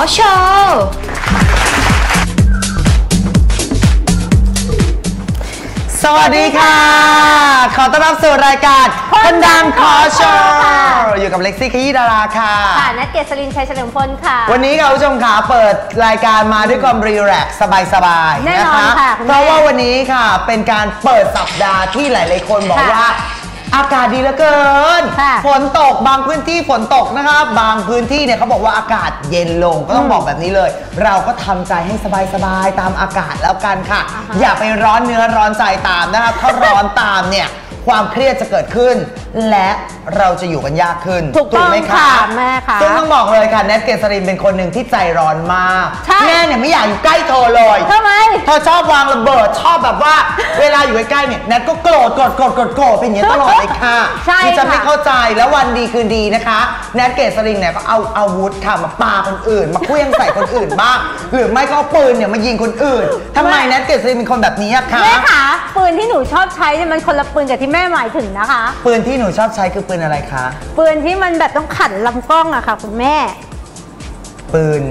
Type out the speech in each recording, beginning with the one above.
โชว์สวัสดีค่ะขอต้อนรับสู่รายการคนดังขอโชว์อยู่กับเล็กซี่ขยี้ดาราค่ะค่ะนัทเกษรินชัยเฉลิมพลค่ะวันนี้ค่ะคุณผู้ชมค่ะเปิดรายการมาด้วยความรีแลกซ์สบายๆนะคะเพราะว่าวันนี้ค่ะเป็นการเปิดสัปดาห์ที่หลายๆคนบอกว่าอากาศดีเหลือเกินฝนตกบางพื้นที่ฝนตกนะคะบางพื้นที่เนี่ยเขาบอกว่าอากาศเย็นลงก็ต้องบอกแบบนี้เลยเราก็ทำใจให้สบายๆตามอากาศแล้วกันค่ะอย่าไปร้อนเนื้อร้อนใจตามนะคะถ้าร้อนตามเนี่ยความเครียดจะเกิดขึ้นและเราจะอยู่กันยากขึ้นถูกไหมคะแม่คะซึ่งต้องบอกเลยค่ะแนทเกษรินเป็นคนหนึ่งที่ใจร้อนมากแม่เนี่ยไม่อยากอยู่ใกล้เธอเลยทำไมเธอชอบวางระเบิดชอบแบบว่าเวลาอยู่ใกล้ๆเนี่ยแนทก็โกรธเป็นอย่างนี้ตลอดเลยค่ะที่จะไม่เข้าใจแล้ววันดีคืนดีนะคะแนทเกษรินเนี่ยก็เอาอาวุธค่ะมาปาคนอื่นมาเคลื่องใส่คนอื่นบ้างหรือไม่ก็เอาปืนเนี่ยมายิงคนอื่นทำไมแนทเกษรินเป็นคนแบบนี้อะคะแม่คะปืนที่หนูชอบใช้เนี่ยมันคนละปืนกับที่แม่หมายถึงนะคะปืนที่หนูชอบใช้คือปืนอะไรคะปืนที่มันแบบต้องขันลำกล้องอะค่ะคุณแม่ปืน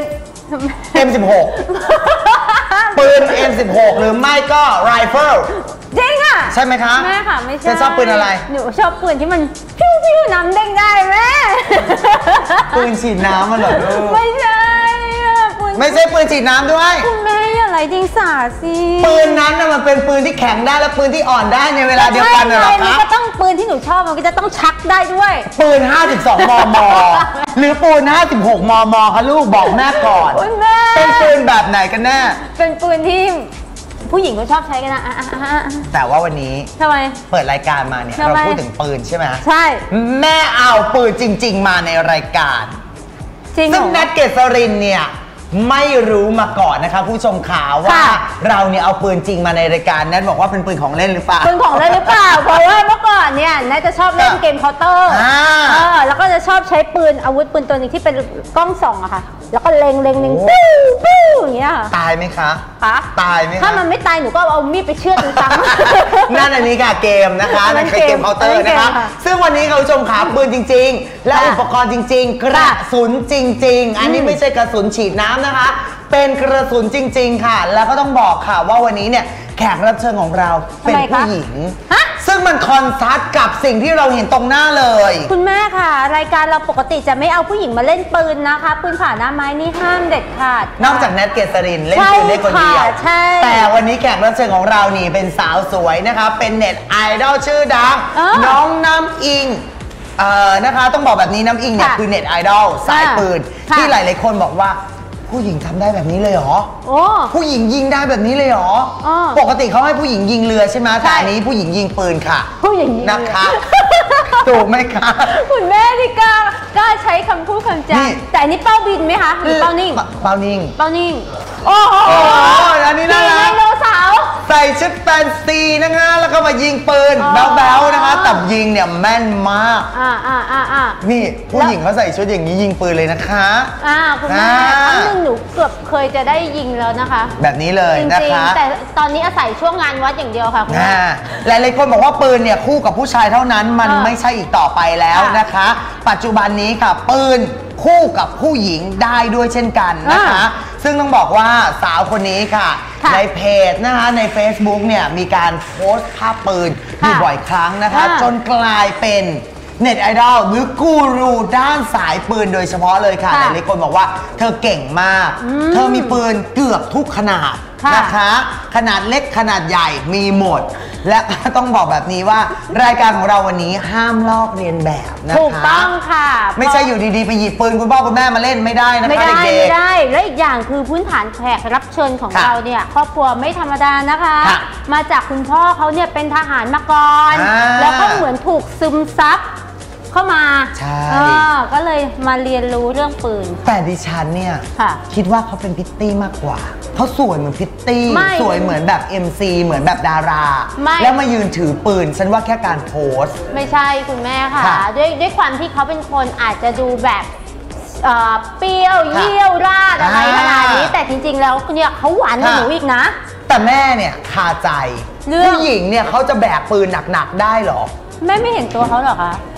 M16 ปืน M16 หรือไม่ก็ไรเฟิลจริงอะใช่ไหมคะแม่ค่ะไม่ใช่จะชอบปืนอะไรหนูชอบปืนที่มันพิ้วน้ำเด้งได้แม่ปืนฉีดน้ำมันเหรอลูกไม่ใช่ไม่ใช่ปืนฉีดน้ำด้วยคุณแม่อย่าไรดิงสาสิปืนนั้นน่ะมันเป็นปืนที่แข็งได้และปืนที่อ่อนได้ในเวลาเดียวกันเหรอคะมันก็ต้องปืนที่หนูชอบมันก็จะต้องชักได้ด้วยปืน52 มม หรือปืน56 มมคะลูกบอกแม่ก่อนคุณแม่เป็นปืนแบบไหนกันแน่เป็นปืนที่ผู้หญิงก็ชอบใช้กันนะแต่ว่าวันนี้ทำไมเปิดรายการมาเนี่ยเราพูดถึงปืนใช่ไหมใช่แม่เอาปืนจริงๆมาในรายการซึ่งแนทเกษรินเนี่ยไม่รู้มาก่อนนะคะผู้ชมข่าวว่าเราเนี่ยเอาปืนจริงมาในรายการแนทบอกว่าเป็นปืนของเล่นหรือเปล่าปืนของเล่นหรือเปล่าเพราะว่าเมื่อก่อนเนี่ยแนทจะชอบเล่นเกมเคาน์เตอร์แล้วก็จะชอบใช้ปืนอาวุธปืนตัวนึงที่เป็นกล้องส่องอะค่ะแล้วก็เล็งปิ้วอย่างเงี้ยค่ะตายไหมคะตายไหมถ้ามันไม่ตายหนูก็เอามีดไปเชือดมันซ้ำนั่นอันนี้ค่ะเกมนะคะนั่นคือเกมเคาน์เตอร์นะคะซึ่งวันนี้คุณผู้ชมขาปืนจริงๆและอุปกรณ์จริงๆกระสุนจริงๆอันนี้ไม่ใช่กระสุนฉีดน้ำนะคะเป็นกระสุนจริงๆค่ะแล้วก็ต้องบอกค่ะว่าวันนี้เนี่ยแขกรับเชิญของเราเป็นผู้หญิงซึ่งมันคอนทราสต์กับสิ่งที่เราเห็นตรงหน้าเลยคุณแม่ค่ะรายการเราปกติจะไม่เอาผู้หญิงมาเล่นปืนนะคะปืนผ่าหน้าไม้นี่ห้ามเด็ดขาดนอกจากแนทเกษรินเล่นปืนได้คนเดียวแต่วันนี้แขกรับเชิญของเรานี่เป็นสาวสวยนะคะเป็นเน็ตไอดอลชื่อดังน้องน้ำอิงนะคะต้องบอกแบบนี้น้ำอิงเนี่ยคือเน็ตไอดอลสายปืนที่หลายๆคนบอกว่าผู้หญิงทำได้แบบนี้เลยเหรอผู้หญิงยิงได้แบบนี้เลยเหรอปกติเขาให้ผู้หญิงยิงเรือใช่ไหมแต่อันนี้ผู้หญิงยิงปืนค่ะผู้หญิงนะคะถูกไหมคะคุณแม่ที่กล้าใช้คำพูดคำจาแต่อันนี้เป้าบินไหมคะหรือเป้านิ่งเป้านิ่งโอ้โหอันนี้น่ารักไดโนเสาร์ใส่ชุดแฟนซีนะคะแล้วก็มายิงปืนแบ๊วๆนะคะแต่ยิงเนี่ยแม่นมากนี่ผู้หญิงเขาใส่ชุดอย่างนี้ยิงปืนเลยนะคะคุณแม่ครั้งหนึ่งหนูเกือบเคยจะได้ยิงแล้วนะคะแบบนี้เลยนะคะแต่ตอนนี้อาศัยช่วงงานวัดอย่างเดียวค่ะคุณแม่หลายๆคนบอกว่าปืนเนี่ยคู่กับผู้ชายเท่านั้นมันไม่ใช่อีกต่อไปแล้วนะคะปัจจุบันนี้ค่ะปืนคู่กับผู้หญิงได้ด้วยเช่นกันนะคะซึ่งต้องบอกว่าสาวคนนี้ค่ะในเพจนะคะใน Facebook เนี่ยมีการโพสต์ภาพปืนอยู่บ่อยครั้งนะคะจนกลายเป็นเน็ตไอดอลหรือกูรูด้านสายปืนโดยเฉพาะเลยค่ะหลายคนบอกว่าเธอเก่งมากเธอมีปืนเกือบทุกขนาดนะคะขนาดเล็กขนาดใหญ่มีหมดและต้องบอกแบบนี้ว่ารายการของเราวันนี้ห้ามลอกเรียนแบบนะคะถูกต้องค่ะไม่ใช่อยู่ดีๆไปหยิบปืนคุณพ่อคุณแม่มาเล่นไม่ได้นะคะเด็กๆไม่ได้และอีกอย่างคือพื้นฐานแขกรับเชิญของเราเนี่ยครอบครัวไม่ธรรมดานะคะมาจากคุณพ่อเขาเนี่ยเป็นทหารมาก่อนแล้วก็เหมือนถูกซึมซับเข้ามาใช่ก็เลยมาเรียนรู้เรื่องปืนแต่ดิฉันเนี่ยคิดว่าเขาเป็นพิตตี้มากกว่าเขาสวยเหมือนพิตตี้สวยเหมือนแบบ MC เหมือนแบบดาราแล้วมายืนถือปืนฉันว่าแค่การโพสไม่ใช่คุณแม่ค่ะด้วยความที่เขาเป็นคนอาจจะดูแบบเปรี้ยวเยี่ยวราดอะไรขนาดนี้แต่จริงๆแล้วเนี่ยเขาหวานกว่าหนูอีกนะแต่แม่เนี่ยคาใจผู้หญิงเนี่ยเขาจะแบกปืนหนักๆได้หรอแม่ไม่เห็นตัวเขาหรอคะ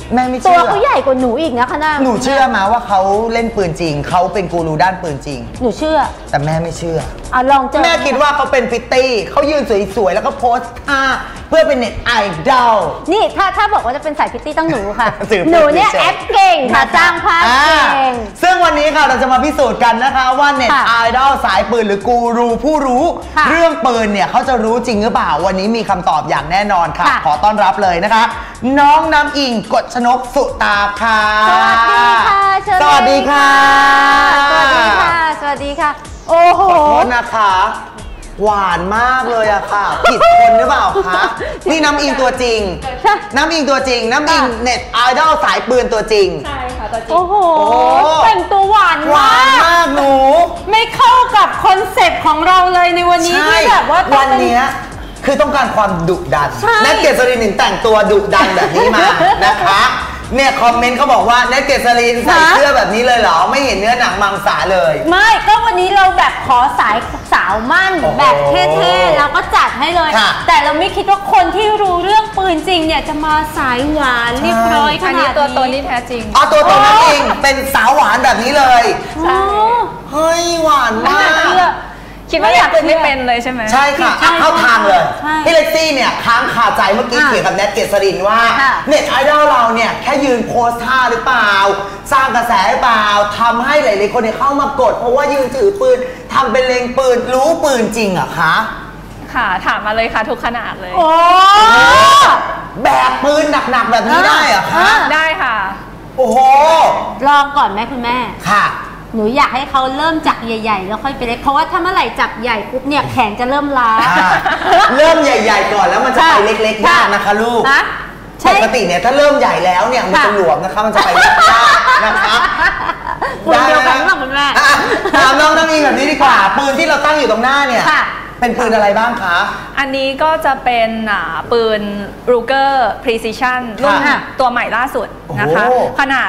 แม่ไม่เชื่อตัวเขาใหญ่กว่าหนูอีกนะคะนะหนูเชื่อมาว่าเขาเล่นปืนจริงเขาเป็นกูรูด้านปืนจริงหนูเชื่อแต่แม่ไม่เชื่อลองเจอแม่คิดว่าเขาเป็นพิตตี้เขายืนสวยๆแล้วก็โพสท่าเพื่อเป็นเน็ตไอดอลนี่ถ้าบอกว่าจะเป็นสายพิตตี้ต้องหนูค่ะ หนูเนี่ยแอปเก่งค่ะจ้างภาพเก่งซึ่งวันนี้ค่ะเราจะมาพิสูจน์กันนะคะว่าเน็ตไอดอลสายปืนหรือกูรูผู้รู้เรื่องปืนเนี่ยเขาจะรู้จริงหรือเปล่าวันนี้มีคำตอบอย่างแน่นอนค่ะขอต้อนรับเลยนะคะน้องน้ำอิงกฎชนกสุตาค่ะสวัสดีค่ะสวัสดีค่ะสวัสดีค่ะสวัสดีค่ะโอ้โหขอโทษนะคะหวานมากเลยอะค่ะผิดคนหรือเปล่าคะนี่น้ำอิงตัวจริงน้ำอิงตัวจริงน้ำอิงเน็ตไอดอลสายปืนตัวจริงใช่ค่ะตัวจริงโอ้โหแต่งตัวหวานมากหนูไม่เข้ากับคอนเซ็ปต์ของเราเลยในวันนี้ที่แบบว่าวันนี้คือต้องการความดุดันแนทเกษรินถึงแต่งตัวดุดันแบบนี้มานะคะเนี่ยคอมเมนต์เขาบอกว่าเนทเกษรินใส่เสื้อแบบนี้เลยเหรอไม่เห็นเนื้อหนังมังสาเลยไม่ก็วันนี้เราแบบขอสาวมั่นแบบเท่ๆเราก็จัดให้เลยแต่เราไม่คิดว่าคนที่รู้เรื่องปืนจริงเนี่ยจะมาสายหวานเรียบร้อยขนาดนี้ตัวตนที่แท้จริงตัวตนนั่นเองเป็นสาวหวานแบบนี้เลยเฮ้ยหวานมากคิดว่าอยากเป็นไม่เป็นเลยใช่ไหมใช่ค่ะเข้าทางเลยพี่เล็กซี่เนี่ยค้างคาใจเมื่อกี้เกี่ยวกับแนทเกษรินว่าเน็ตไอดอลเราเนี่ยแค่ยืนโพสท่าหรือเปล่าสร้างกระแสหรือเปล่าทำให้หลายๆคนเนี่ยเข้ามากดเพราะว่ายืนถือปืนทำเป็นเล็งปืนรู้ปืนจริงอะคะค่ะถามมาเลยค่ะทุกขนาดเลยโอ้แบกปืนหนักๆแบบนี้ได้อะคะได้ค่ะโอ้โหลองก่อนไหมคุณแม่ค่ะหนูอยากให้เขาเริ่มจากใหญ่ๆแล้วค่อยไปเล็กเพราะว่าถ้าเมื่อไหร่จับใหญ่ปุ๊บเนี่ยแขนจะเริ่มล้าเริ่มใหญ่ๆก่อนแล้วมันจะไปเล็กๆยากนะคะลูกปกติเนี่ยถ้าเริ่มใหญ่แล้วเนี่ยมันจะหลวมนะคะมันจะไปเล็กยากนะคะปืนเดียวกันหรอคุณแม่ถามน้องน้ำอิงแบบนี้ดีกว่าปืนที่เราตั้งอยู่ตรงหน้าเนี่ยเป็นปืนอะไรบ้างคะอันนี้ก็จะเป็นปืน Ruger Precision รุ่นตัวใหม่ล่าสุดนะคะขนาด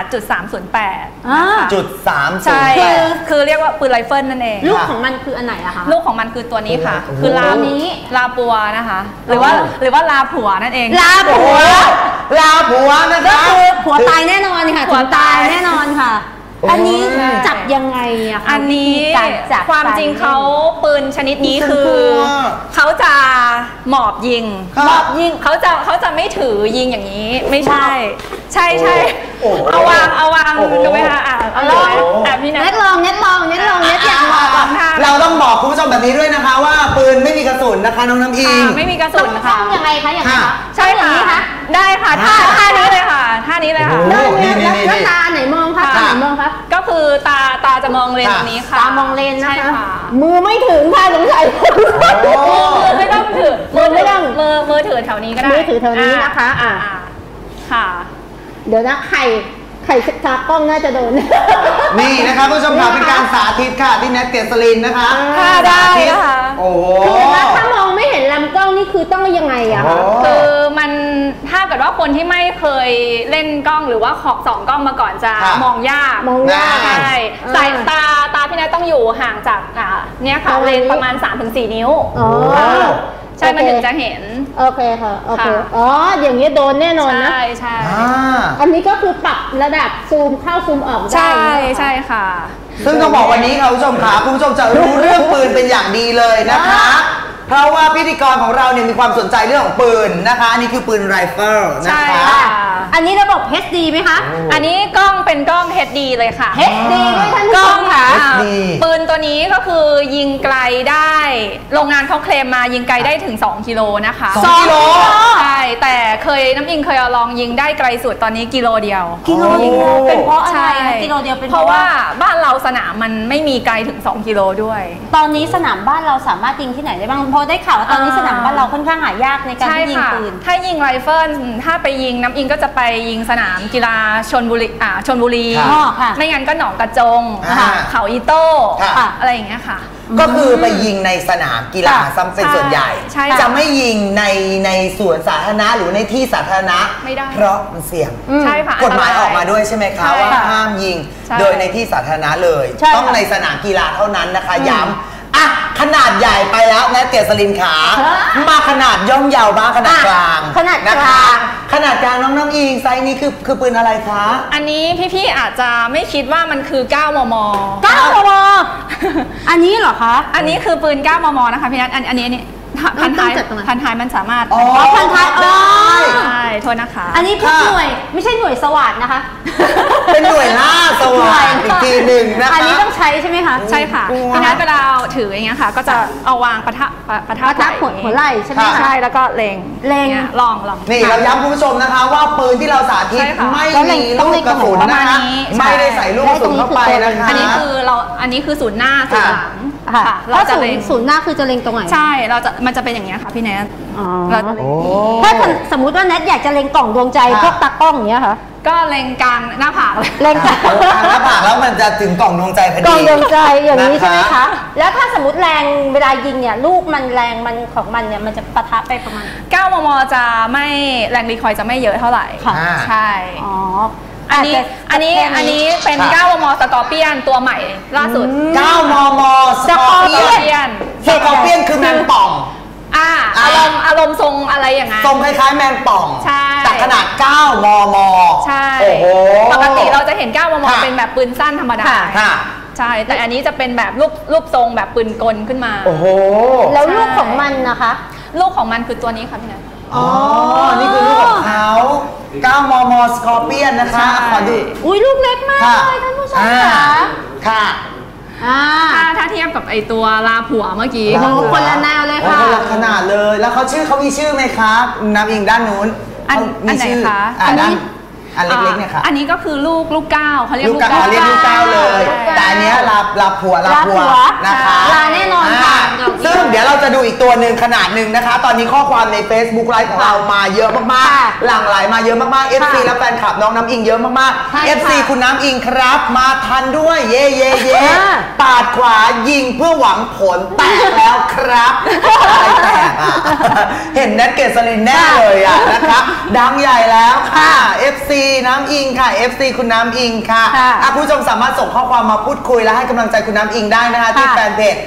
.308 จุด308 ใช่คือเรียกว่าปืนไรเฟิลนั่นเองลูกของมันคืออันไหนอะคะลูกของมันคือตัวนี้ค่ะคือลาปัวนะคะหรือว่าลาผัวนั่นเองลาผัวนะคะก็คือผัวตายแน่นอนค่ะผัวตายแน่นอนค่ะอันนี้จับยังไงอะอันนี้ความจริงเขาปืนชนิดนี้คือเขาจะหมอบยิงเขาจะไม่ถือยิงอย่างนี้ไม่ใช่เอาวางดูไหมคะเอาลองพี่เน็ตลองอยากลองเราต้องบอกคุณผู้ชมแบบนี้ด้วยนะคะว่าปืนไม่มีกระสุนนะคะน้องน้ำอิงไม่มีกระสุนค่ะยังไงคะอย่างไรคะใช่ค่ะได้ค่ะท่านี้เลยค่ะแล้วตาไหนมองคะก็คือตาจะมองเลนตรงนี้ค่ะตามองเลนนะคะมือไม่ถึงค่ะสงสัยมือไม่ต้องถือมือถือแถวนี้ก็ได้มือถือแถวนี้นะคะค่ะเดี๋ยวนะไข่ตากล้องน่าจะโดนนี่นะคะผู้ชมค่ะเป็นการสาธิตค่ะที่แนทเกษรินนะคะได้ค่ะโอ้โหถ้ามองไม่เห็นลำกล้องนี่คือต้องยังไงอะคะคือมันถ้าเกิดว่าคนที่ไม่เคยเล่นกล้องหรือว่าส่องกล้องมาก่อนจะมองยากใช่สายตาพี่แนทต้องอยู่ห่างจากเนี่ยค่ะเลนประมาณ 3-4 นิ้วใช่มันถึงจะเห็นโอเคค่ะโอเคอย่างนี้โดนแน่นอนนะใช่อันนี้ก็คือปรับระดับซูมเข้าซูมออกได้ใช่ค่ะซึ่งต้องบอกวันนี้ค่ะคุณผู้ชมค่ะคุณผู้ชมจะรู้เรื่องปืนเป็นอย่างดีเลยนะคะเพราะว่าพิธีกรของเราเนี่ยมีความสนใจเรื่องของปืนนะคะอันนี้คือปืนไรเฟิลนะคะอันนี้ระบบ HD ไหมคะอันนี้กล้องเป็นกล้อง HD เลยค่ะ HD ด้วยท่านผู้ชมค่ะปืนตัวนี้ก็คือยิงไกลได้โรงงานเขาเคลมมายิงไกลได้ถึง2 กิโลนะคะ 2 กิโลใช่แต่น้ำอิงเคยลองยิงได้ไกลสุดตอนนี้กิโลเดียวเป็นเพราะอะไรกิโลเดียวเป็นเพราะว่าบ้านเราสนามมันไม่มีไกลถึง2 กิโลด้วยตอนนี้สนามบ้านเราสามารถยิงที่ไหนได้บ้างเพราะได้ข่าวว่าตอนนี้สนามบ้านเราค่อนข้างหายากในการยิงปืนถ้ายิงไรเฟิลถ้าไปยิงน้ำอิงก็จะไปยิงสนามกีฬาชลบุรีไม่งั้นก็หนองกระจงเขาอีโต้อะไรอย่างเงี้ยค่ะก็คือไปยิงในสนามกีฬาซ้ำเป็นส่วนใหญ่จะไม่ยิงในสวนสาธารณะหรือในที่สาธารณะไม่ได้เพราะมันเสี่ยงใช่ค่ะกฎหมายออกมาด้วยใช่ไหมคะว่าห้ามยิงโดยในที่สาธารณะเลยต้องในสนามกีฬาเท่านั้นนะคะย้ำขนาดใหญ่ไปแล้วนะเกษรินขามาขนาดย่อมเยาวบ้างขนาดกลางนะคะขนาดกลางน้องน้ำอิงไซส์นี้คือปืนอะไรคะอันนี้พี่ๆอาจจะไม่คิดว่ามันคือ9 มม. 9 มม. อันนี้เหรอคะอันนี้คือปืน9 มม. นะคะพี่นัทอันนี้พันท้ายมันสามารถพันท้ายได้ใช่โทษนะคะอันนี้คือหน่วยไม่ใช่หน่วยสวัสดนะคะเป็นหน่วยล่าสวัสดอีกทีหนึ่งนะคะอันนี้ต้องใช้ใช่ไหมคะใช่ค่ะพี่นัทเวลาถืออย่างเงี้ยค่ะก็จะเอาวางปะทะหัวไหล่ใช่ไหมใช่แล้วก็เล็งลองนี่เราย้ำคุณผู้ชมนะคะว่าปืนที่เราสาธิตไม่มีลูกกระสุนนะคะไม่ได้ใส่ลูกกระสุนเข้าไปนะคะอันนี้คือศูนย์หน้าศูนย์หลังค่ะเราจะเล็งศูนย์หน้าคือจะเล็งตรงไหนใช่มันจะเป็นอย่างเงี้ยค่ะพี่แนทถ้าสมมุติว่าแนทอยากจะเล็งกล่องดวงใจพวกตากล้องอย่างเงี้ยค่ะก็เล็งกลางหน้าผากเลยเล็งกลางหน้าผากแล้วมันจะถึงกล่องดวงใจพอดีกล่องดวงใจอย่างนี้ใช่ไหมคะแล้วถ้าสมมติแรงเวลายิงเนี่ยลูกมันแรงมันของมันเนี่ยมันจะปะทะไปประมาณ 9 มม. จะไม่แรงรีคอยล์จะไม่เยอะเท่าไหร่ใช่อันนี้เป็น9 มม. สกอร์เปียนตัวใหม่ล่าสุด 9 มม. สกอร์เปียนคือแมงป่องอารมณ์ทรงอะไรอย่างเงี้ยทรงคล้ายๆแมงป่องแต่ขนาด9 มม. ใช่ปกติเราจะเห็น9 มม. เป็นแบบปืนสั้นธรรมดาใช่แต่อันนี้จะเป็นแบบรูปทรงแบบปืนกลขึ้นมาโอ้โหแล้วลูกของมันนะคะลูกของมันคือตัวนี้ค่ะพี่นัทอ๋อนี่คือลูกของเขา9 มม. สกอร์เปียนนะคะขอดูอุ้ยลูกเล็กมากเลยท่านผู้ชมค่ะถ้าเทียบกับไอตัวลาผัวเมื่อกี้คนละแนวเลยค่ะคนละขนาดเลยแล้วเขามีชื่อไหมครับน้ำอิงด้านนู้นอันไหนคะอันเล็กๆเนี่ยค่ะอันนี้ก็คือลูก9เขาเรียกลูก9เรียกลูก9เลยแต่อันนี้ลาผัวนะคะลาแน่นอนค่ะซึ่งเดี๋ยวเราจะดูอีกตัวหนึ่งขนาดหนึ่งนะคะตอนนี้ข้อความใน Facebook ไลฟ์ของเรามาเยอะมากๆหลั่งไหลมาเยอะมากๆ FC และแฟนคลับน้องน้ำอิงเยอะมากๆ FC คุณน้ำอิงครับมาทันด้วยเย่ปาดขวายิงเพื่อหวังผลแตกแล้วครับอะไรแตกเห็นแนทเกษรินแน่เลยนะคะดังใหญ่แล้วค่ะ FC น้ำอิงค่ะ FC คุณน้ำอิงค่ะผู้ชมสามารถส่งข้อความมาพูดคุยและให้กำลังใจคุณน้ำอิงได้นะคะที่แฟนเพจ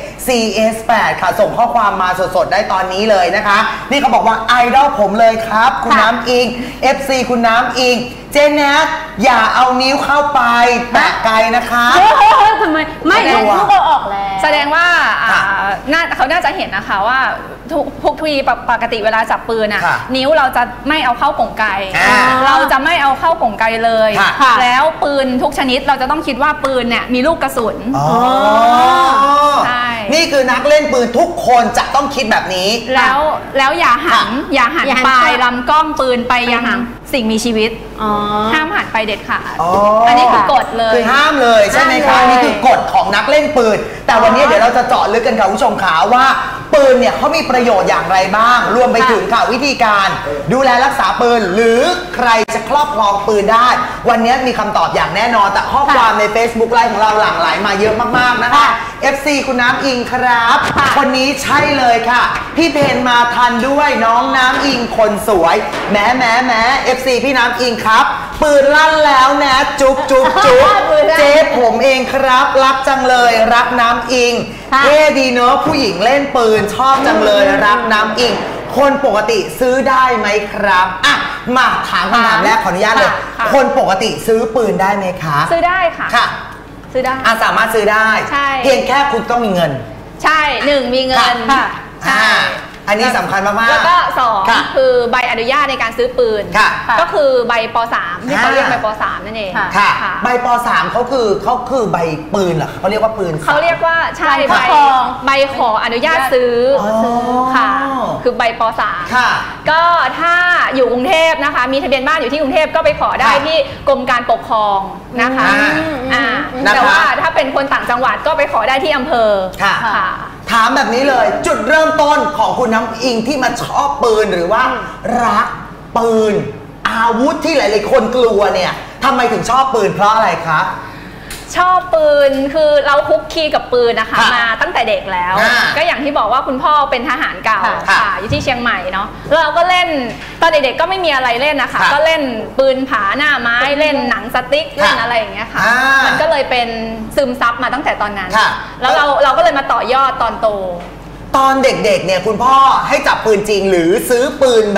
CS8 ค่ะส่งข้อความมาสดๆได้ตอนนี้เลยนะคะนี่เขาบอกว่าไอดอลผมเลยครับคุณน้ำอิง FC คุณน้ำอิงเจนแนทอย่าเอานิ้วเข้าไปแตะไกลนะคะทำไมไม่ลูกเอาออกแล้วแสดงว่าเขาน่าจะเห็นนะคะว่าทุกทีปกติเวลาจับปืนนิ้วเราจะไม่เอาเข้ากล่องไกเราจะไม่เอาเข้ากล่องไกเลยแล้วปืนทุกชนิดเราจะต้องคิดว่าปืนเนี่ยมีลูกกระสุนใช่นี่คือนักเล่นปืนทุกคนจะต้องคิดแบบนี้แล้วอย่าหันปลายลำกล้องปืนไปยังสิ่งมีชีวิตห้ามหันไปเด็ดขาดอันนี้คือกฎเลยคือห้ามเลยใช่ไหมคะนี่คือกฎของนักเล่นปืนแต่วันนี้เดี๋ยวเราจะเจาะลึกกันค่ะผู้ชมขาว่าปืนเนี่ยเขามีประโยชน์อย่างไรบ้างรวมไปถึงค่ะวิธีการดูแลรักษาปืนหรือใครจะครอบครองปืนได้วันนี้มีคำตอบอย่างแน่นอนแต่ข้อความใน Facebook ไลฟ์ของเราหลั่งไหลมาเยอะมากๆนะคะ FC คุณน้ำอิงครับคนนี้ใช่เลยค่ะพี่เพนมาทันด้วยน้องน้ำอิงคนสวยแหม FC พี่น้ำอิงครับปืนลั่นแล้วนะจุ๊บเจ๊ผมเองครับรักจังเลยรักน้ำอิงเท่ดีเนอะผู้หญิงเล่นปืนชอบจังเลยรักน้ำอิงคนปกติซื้อได้ไหมครับอ่ะมาถามคำถามแรกขออนุญาตเลยคนปกติซื้อปืนได้ไหมคะซื้อได้ค่ะซื้อได้สามารถซื้อได้เพียงแค่คุณต้องมีเงินใช่1มีเงินค่ะใช่อันนี้สำคัญมากๆแล้วก็2คือใบอนุญาตในการซื้อปืนก็คือใบป.3 ที่เขาเรียกใบป.3 นั่นเองค่ะใบป.3 เขาคือใบปืนเหรอเขาเรียกว่าปืนเขาเรียกว่าใช่ใบขออนุญาตซื้อค่ะคือใบป.3 ก็ถ้าอยู่กรุงเทพนะคะมีทะเบียนบ้านอยู่ที่กรุงเทพก็ไปขอได้ที่กรมการปกครองนะคะแต่ว่าถ้าเป็นคนต่างจังหวัดก็ไปขอได้ที่อำเภอค่ะถามแบบนี้เลยจุดเริ่มต้นของคุณน้ำอิงที่มาชอบปืนหรือว่ารักปืนอาวุธที่หลายๆคนกลัวเนี่ยทำไมถึงชอบปืนเพราะอะไรคะชอบปืนคือเราคุกคีกับปืนนะคะมาตั้งแต่เด็กแล้วก็อย่างที่บอกว่าคุณพ่อเป็นทหารเก่าค่ะอยู่ที่เชียงใหม่เนาะเราก็เล่นตอนเด็กๆก็ไม่มีอะไรเล่นนะคะก็เล่นปืนผาหน้าไม้เล่นหนังสติ๊กเล่นอะไรอย่างเงี้ยค่ะมันก็เลยเป็นซึมซับมาตั้งแต่ตอนนั้นแล้วเราก็เลยมาต่อยอดตอนโตตอนเด็กๆเนี่ยคุณพ่อให้จับปืนจริงหรือซื้อปืนแบบ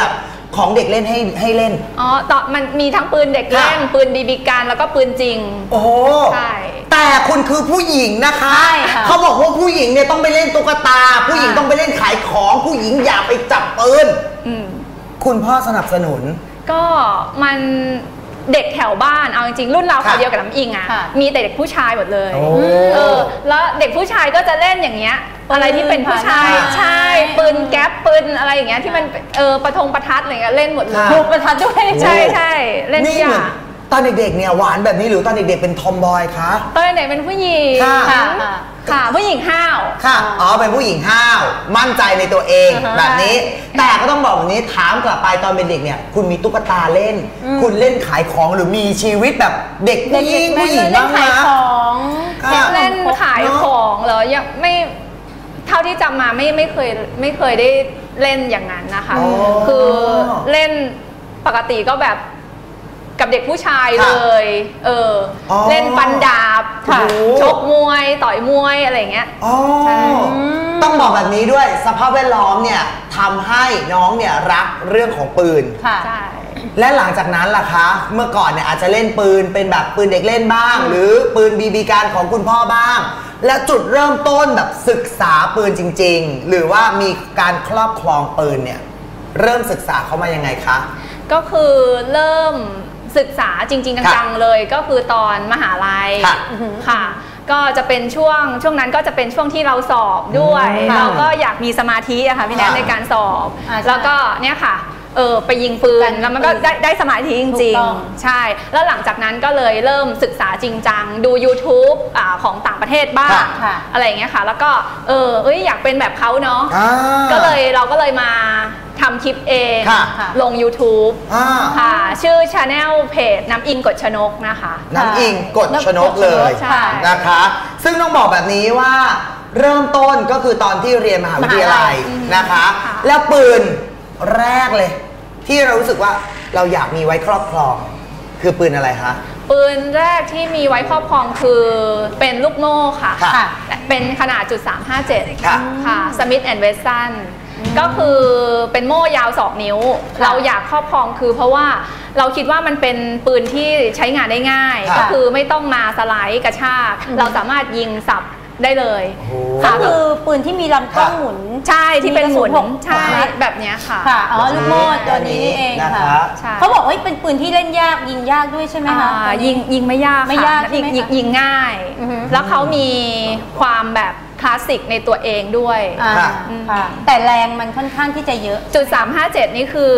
ของเด็กเล่นให้เล่นตอนมันมีทั้งปืนเด็กเล่นปืนบีบีกันแล้วก็ปืนจริงโอ้ใช่แต่คุณคือผู้หญิงนะคะเขาบอกว่าผู้หญิงเนี่ยต้องไปเล่นตุ๊กตาผู้หญิงต้องไปเล่นขายของผู้หญิงอย่าไปจับปืนคุณพ่อสนับสนุนก็มันเด็กแถวบ้านเอาจริงๆรุ่นเราเดียวกับน้ำอิงมีแต่เด็กผู้ชายหมดเลยแล้วเด็กผู้ชายก็จะเล่นอย่างเงี้ยอะไรที่เป็นผู้ชายใช่ปืนแก๊ปปืนอะไรอย่างเงี้ยที่มันประทัดอะไรเงี้ยเล่นหมดเลยลูกประทัดด้วยใช่เล่นทุกอย่างตอนเด็กๆเนี่ยหวานแบบนี้หรือตอนเด็กๆเป็นทอมบอยคะตอนเด็กเป็นผู้หญิงค่ะผู้หญิงห้าวค่ะเป็นผู้หญิงห้าวมั่นใจในตัวเองแบบนี้แต่ก็ต้องบอกแบบนี้ถามกลับไปตอนเป็นเด็กเนี่ยคุณมีตุ๊กตาเล่นคุณเล่นขายของหรือมีชีวิบ้แบบเด็กผู้หญิงบ้างนะเล่นขายของเหรอยังไม่เท่าที่จำมาไม่เคยได้เล่นอย่างนั้นนะคะคือเล่นปกติก็แบบกับเด็กผู้ชายเลยเล่นฟันดาบชกมวยต่อยมวยอะไรเงี้ยต้องบอกแบบนี้ด้วยสภาพแวดล้อมเนี่ยทำให้น้องเนี่ยรักเรื่องของปืนใช่และหลังจากนั้นล่ะคะเมื่อก่อนเนี่ยอาจจะเล่นปืนเป็นแบบปืนเด็กเล่นบ้างหรือปืนบีบีกันของคุณพ่อบ้างและจุดเริ่มต้นแบบศึกษาปืนจริงๆหรือว่ามีการครอบครองปืนเนี่ยเริ่มศึกษาเข้ามายังไงคะก็คือเริ่มศึกษาจริงๆจังๆเลยก็คือตอนมหาลัยค่ะก็จะเป็นช่วงนั้นก็จะเป็นช่วงที่เราสอบด้วยเราก็อยากมีสมาธิอะค่ะพี่แนทในการสอบแล้วก็เนี่ยค่ะไปยิงปืนแล้วมันก็ได้สมาธิจริงๆใช่แล้วหลังจากนั้นก็เลยเริ่มศึกษาจริงจังดู YouTube ของต่างประเทศบ้างอะไรอย่างเงี้ยค่ะแล้วก็อยากเป็นแบบเขาเนาะเราก็เลยมาทำคลิปเองลง YouTube ค่ะชื่อ Channel เพจน้ำอิงกฎชนกนะคะน้ำอิงกฎชนกเลยนะคะซึ่งต้องบอกแบบนี้ว่าเริ่มต้นก็คือตอนที่เรียนมหาวิทยาลัยนะคะแล้วปืนแรกเลยที่เรารู้สึกว่าเราอยากมีไว้ครอบครองคือปืนอะไรคะปืนแรกที่มีไว้ครอบครองคือเป็นลูกโม่ค่ะเป็นขนาด.357ค่ะ Smith & Wesson ก็คือเป็นโม่ยาว2 นิ้วเราอยากครอบครองคือเพราะว่าเราคิดว่ามันเป็นปืนที่ใช้งานได้ง่ายก็คือไม่ต้องมาสไลด์กระชากเราสามารถยิงสับได้เลยก็คือปืนที่มีลำกล้องหมุนใช่ที่เป็นหมุนใช่แบบนี้ค่ะลูกโม่ตัวนี้นี่เองค่ะเขาบอกว่าเป็นปืนที่เล่นยากยิงยากด้วยใช่ไหมคะยิงไม่ยากยิงง่ายแล้วเขามีความแบบคลาสสิกในตัวเองด้วยแต่แรงมันค่อนข้างที่จะเยอะ .357 นี่คือ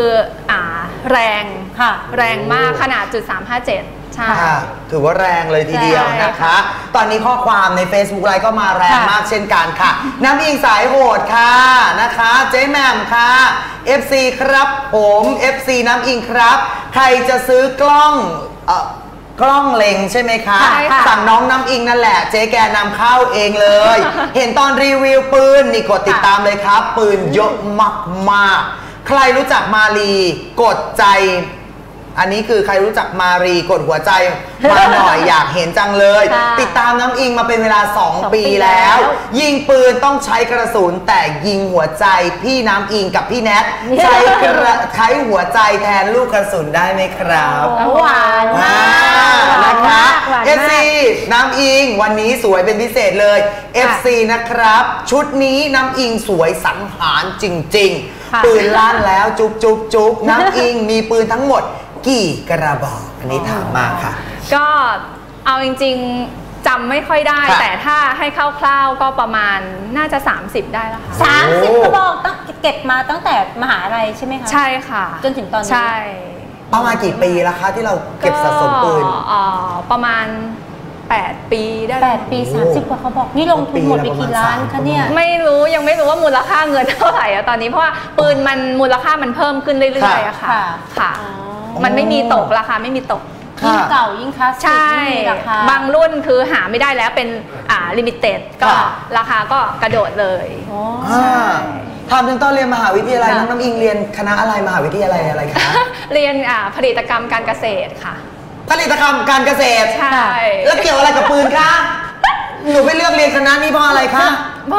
แรงมากขนาด.357ใช่ถือว่าแรงเลยทีเดียวนะคะตอนนี้ข้อความใน Facebook ไลน์ก็มาแรงมากเช่นกันค่ะน้ำอิงสายโหดค่ะนะคะเจ๊แหม่มค่ะ FC ครับผม FC น้ำอิงครับใครจะซื้อกล้องเล็งใช่ไหมคะสั่งน้องน้ำอิงนั่นแหละเจ๊แกนำเข้าเองเลยเห็นตอนรีวิวปืนนี่กดติดตามเลยครับปืนเยอะมากๆใครรู้จักมาลีกดใจอันนี้คือใครรู้จักมารีกดหัวใจมาหน่อยอยากเห็นจังเลยติดตามน้ำอิงมาเป็นเวลา2 ปีแล้วยิงปืนต้องใช้กระสุนแต่ยิงหัวใจพี่น้ำอิงกับพี่แนทใช้หัวใจแทนลูกกระสุนได้ไหมครับหวานมากนะคะ FC น้ำอิงวันนี้สวยเป็นพิเศษเลย FC นะครับชุดนี้น้ำอิงสวยสังหารจริงๆปืนลั่นแล้วจุ๊บน้ำอิงมีปืนทั้งหมดกี่กระบอกอันนี้ถามมาค่ะก็เอาจริงๆจำไม่ค่อยได้แต่ถ้าให้คร่าวๆก็ประมาณน่าจะ30ได้แล้วค่ะ 30กระบอกต้องเก็บมาตั้งแต่มหาลัยใช่ไหมคะใช่ค่ะจนถึงตอนนี้ใช่ประมาณกี่ปีแล้วคะที่เราเก็บสะสมปืนประมาณ8 ปีได้ 8 ปี30 กว่าเขาบอกนี่ลงทุนหมดไปกี่ล้านคะเนี่ยยังไม่รู้ว่ามูลค่าเงินเท่าไหร่ตอนนี้เพราะว่าปืนมันมูลค่ามันเพิ่มขึ้นเรื่อยๆอะค่ะมันไม่มีตกราคาไม่มีตกยิ่งเก่ายิ่งคลาสสิกราคาบางรุ่นคือหาไม่ได้แล้วเป็นลิมิเต็ดก็ราคาก็กระโดดเลยถามถึงตอนเรียนมหาวิทยาลัยน้ำอิงเรียนคณะอะไรมหาวิทยาลัยอะไรคะเรียนผลิตกรรมการเกษตรค่ะผลิตกรรมการเกษตรใช่แล้วเกี่ยวอะไรกับปืนคะหนูไปเลือกเรียนคณะนี้เพราะอะไรคะเพราะว่า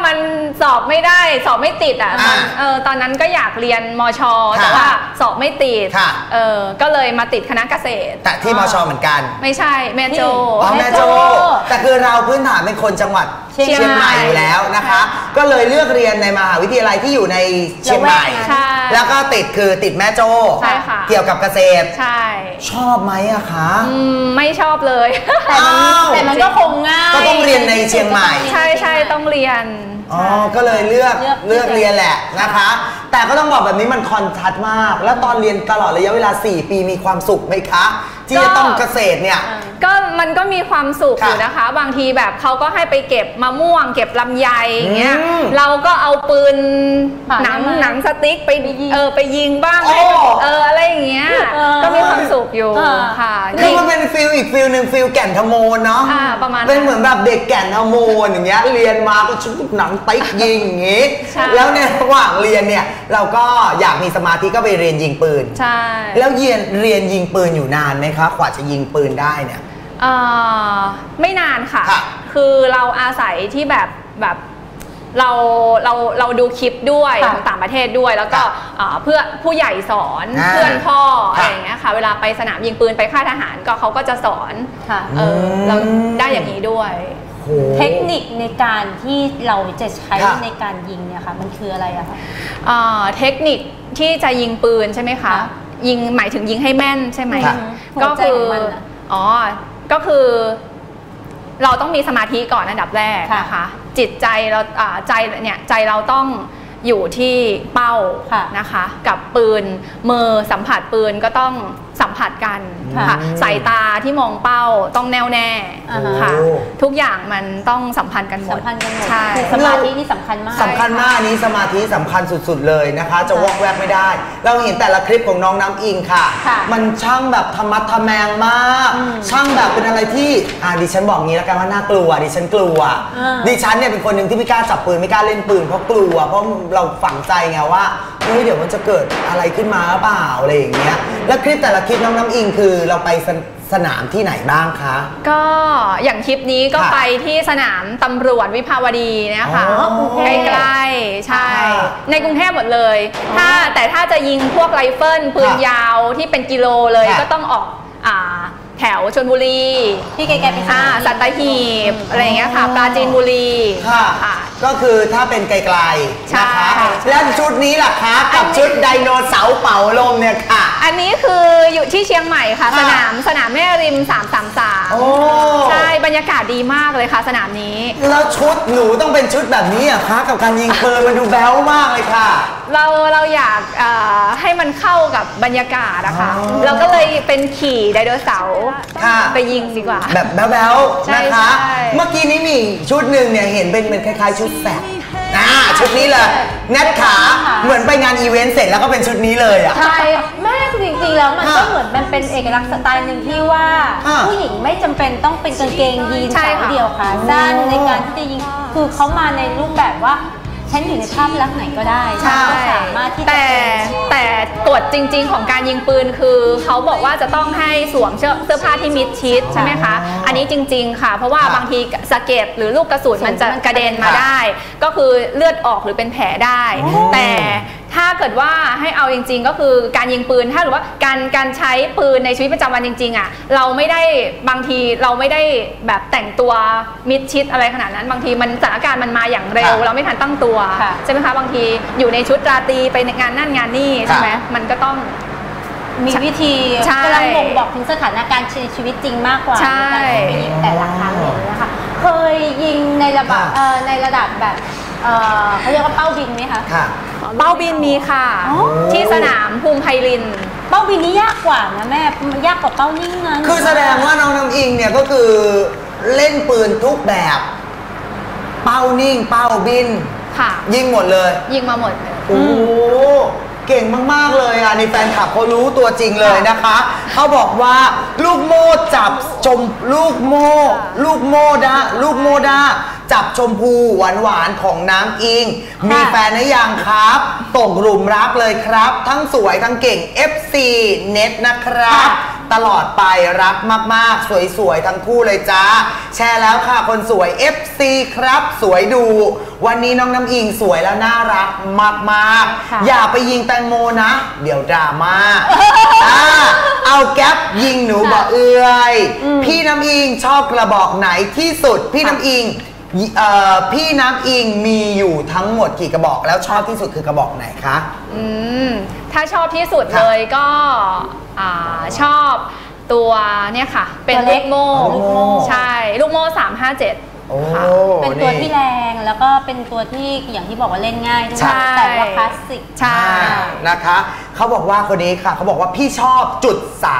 มันสอบไม่ได้สอบไม่ติดอ่ะตอนนั้นก็อยากเรียนมช.แต่ว่าสอบไม่ติดก็เลยมาติดคณะเกษตรแต่ที่มช.เหมือนกันไม่ใช่แม่โจแม่โจแต่คือเราพื้นฐานเป็นคนจังหวัดเชียงใหม่อยู่แล้วนะคะก็เลยเลือกเรียนในมหาวิทยาลัยที่อยู่ในเชียงใหม่แล้วก็ติดแม่โจเกี่ยวกับเกษตรใช่ชอบไหมอะคะไม่ชอบเลยแต่มันก็คงง่ายก็ต้องเรียนในเชียงใหม่ใช่ต้องเรียนก็เลยเลือกเรียนแหละนะคะแต่ก็ต้องบอกแบบนี้มันคอนทราสต์มากแล้วตอนเรียนตลอดระยะเวลา4 ปีมีความสุขไหมคะที่จะต้องเกษตรเนี่ยก็มันก็มีความสุขอยู่นะคะบางทีแบบเขาก็ให้ไปเก็บมะม่วงเก็บลำไยอย่างเงี้ยเราก็เอาปืนหนังสติ๊กไปยิงบ้างอะไรอย่างเงี้ยก็มีความสุขอยู่ค่ะคือมันเป็นฟิลอีกฟิลหนึ่งฟิลแก่นทโมนเนาะประมาณเป็นเหมือนแบบเด็กแก่นทโมนอย่างเงี้ยเรียนมาก็ชุดหนังติ๊กยิงอย่างงี้แล้วในระหว่างเรียนเนี่ยเราก็อยากมีสมาธิก็ไปเรียนยิงปืนใช่แล้วเรียนยิงปืนอยู่นานไหมคะกว่าจะยิงปืนได้เนี่ยไม่นานค่ะคือเราอาศัยที่แบบเราดูคลิปด้วยของต่างประเทศด้วยแล้วก็เพื่อผู้ใหญ่สอนเพื่อนพ่ออะไรอย่างเงี้ยค่ะเวลาไปสนามยิงปืนไปค่ายทหารก็เขาก็จะสอนเราได้อย่างนี้ด้วยเทคนิคในการที่เราจะใช้ในการยิงเนี่ยค่ะมันคืออะไรอะคะเทคนิคที่จะยิงปืนใช่ไหมคะยิงหมายถึงยิงให้แม่นใช่ไหมก็คือก็คือเราต้องมีสมาธิก่อนอันดับแรกนะคะจิตใจเราใจเราต้องอยู่ที่เป้านะคะกับปืนมือสัมผัสปืนก็ต้องสัมผัสกันค่ะสายตาที่มองเป้าต้องแน่วแน่ค่ะทุกอย่างมันต้องสัมพันธ์กันหมดใช่สมาธินี่สำคัญมากนี้สมาธิสำคัญสุดๆเลยนะคะจะวอกแวกไม่ได้เราเห็นแต่ละคลิปของน้องน้ำอิงค่ะมันช่างแบบธรรมะทแมงมากช่างแบบเป็นอะไรที่ดิฉันบอกงี้แล้วกันว่าน่ากลัวดิฉันกลัวดิฉันเนี่ยเป็นคนหนึ่งที่ไม่กล้าจับปืนไม่กล้าเล่นปืนเพราะกลัวเพราะเราฝังใจไงว่าเฮ้ยเดี๋ยวมันจะเกิดอะไรขึ้นมาหรือเปล่าอะไรอย่างเงี้ยแล้วคลิปแต่ละคลิปน้องอิงคือเราไปสนามที่ไหนบ้างคะก็อย่างคลิปนี้ก็ไปที่สนามตำรวจวิภาวดีนะคะใกล้ๆใช่ในกรุงเทพหมดเลยแต่ถ้าจะยิงพวกไรเฟิลปืนยาวที่เป็นกิโลเลยก็ต้องออกแถวชลบุรีที่ไกลๆไปสัตหีบอะไรอย่างเงี้ยค่ะปราจีนบุรีค่ะก็คือถ้าเป็นไกลๆนะคะแล้วชุดนี้ล่ะคะกับชุดไดโนเสาร์เป่าลมเนี่ยค่ะอันนี้คืออยู่ที่เชียงใหม่ค่ะสนามแม่ริม333ใช่บรรยากาศดีมากเลยค่ะสนามนี้แล้วชุดหนูต้องเป็นชุดแบบนี้อะคะกับการยิงปืนมันดูแบ๊วมากเลยค่ะเราอยากให้มันเข้ากับบรรยากาศนะคะเราก็เลยเป็นขี่ไดโนเสาร์ไปยิงดีกว่าแบบแบ๊วๆนะคะเมื่อกี้นี้มีชุดหนึ่งเนี่ยเห็นเป็นคล้ายๆชุดแสกชุดนี้เลยแนทขาเหมือนไปงานอีเวนต์เสร็จแล้วก็เป็นชุดนี้เลยอ่ะใช่แม่จริงๆแล้วมันก็เหมือนมันเป็นเอกลักษณ์สไตล์หนึ่งที่ว่าผู้หญิงไม่จำเป็นต้องเป็นกางเกงยีนสายเดียวค่ะด้านในการที่จะยิงคือเขามาในรูปแบบว่าฉันอยู่ในภาพลักษณ์ไหนก็ได้สามารถที่แต่กฎจริงๆของการยิงปืนคือเขาบอกว่าจะต้องให้สวมเสื้อผ้าที่มิดชิดใช่ไหมคะอันนี้จริงๆค่ะเพราะว่าบางทีสะเก็ดหรือลูกกระสุนมันจะกระเด็นมาได้ก็คือเลือดออกหรือเป็นแผลได้แต่ถ้าเกิดว่าให้เอาจริงๆก็คือการยิงปืนถ้าหรือว่าการใช้ปืนในชีวิตประจำวันจริงๆอ่ะเราไม่ได้บางทีเราไม่ได้แบบแต่งตัวมิดชิดอะไรขนาดนั้นบางทีมันสถานการณ์มันมาอย่างเร็วเราไม่ทันตั้งตัวใช่ไหมคะบางทีอยู่ในชุดราตรีไปงานนั่นงานนี่ใช่ไหมมันก็ต้องมีวิธีกำลังบ่งบอกถึงสถานการณ์ชีวิตจริงมากกว่าการยิงแต่ละครั้งเลยนะคะเคยยิงในระดับแบบเขาเรียกว่าเป้าบินไหมคะเป้าบินมีค่ะที่สนามภูมิไพรินเป้าบินนี้ยากกว่านะแม่ยากกว่าเป้านิ่งนะคือแสดงว่าน้องน้ำอิงเนี่ยก็คือเล่นปืนทุกแบบเป้านิ่งเป้าบินยิงหมดเลยยิงมาหมดโอ้เก่งมากๆเลยอ่ะนี่แฟนคลับเขารู้ตัวจริงเลยนะคะเขาบอกว่าลูกโม่จับชมลูกโมดาจับชมพูหวานๆของน้ำอิงมีแฟนหรือยังครับตกหลุมรักเลยครับทั้งสวยทั้งเก่ง FC เน็ตนะครับตลอดไปรักมากๆสวยๆทั้งคู่เลยจ้าแชร์แล้วค่ะคนสวย FC ครับสวยดูวันนี้น้องน้ำอิงสวยและน่ารักมากๆอย่าไปยิงแตงโมนะเดี๋ยวดราม่าเอาแก๊ปยิงหนูบ่เอื้อยพี่น้ำอิงชอบกระบอกไหนที่สุดพี่น้ำอิงมีอยู่ทั้งหมดกี่กระบอกแล้วชอบที่สุดคือกระบอกไหนคะถ้าชอบที่สุดเลยก็ชอบตัวเนี่ยค่ะเป็นลูกโม่ใช่ลูกโม่357 เป็นตัวที่แรงแล้วก็เป็นตัวที่อย่างที่บอกว่าเล่นง่ายด้วยแต่ว่าคลาสสิกใช่นะคะเขาบอกว่าคนนี้ค่ะเขาบอกว่าพี่ชอบจุด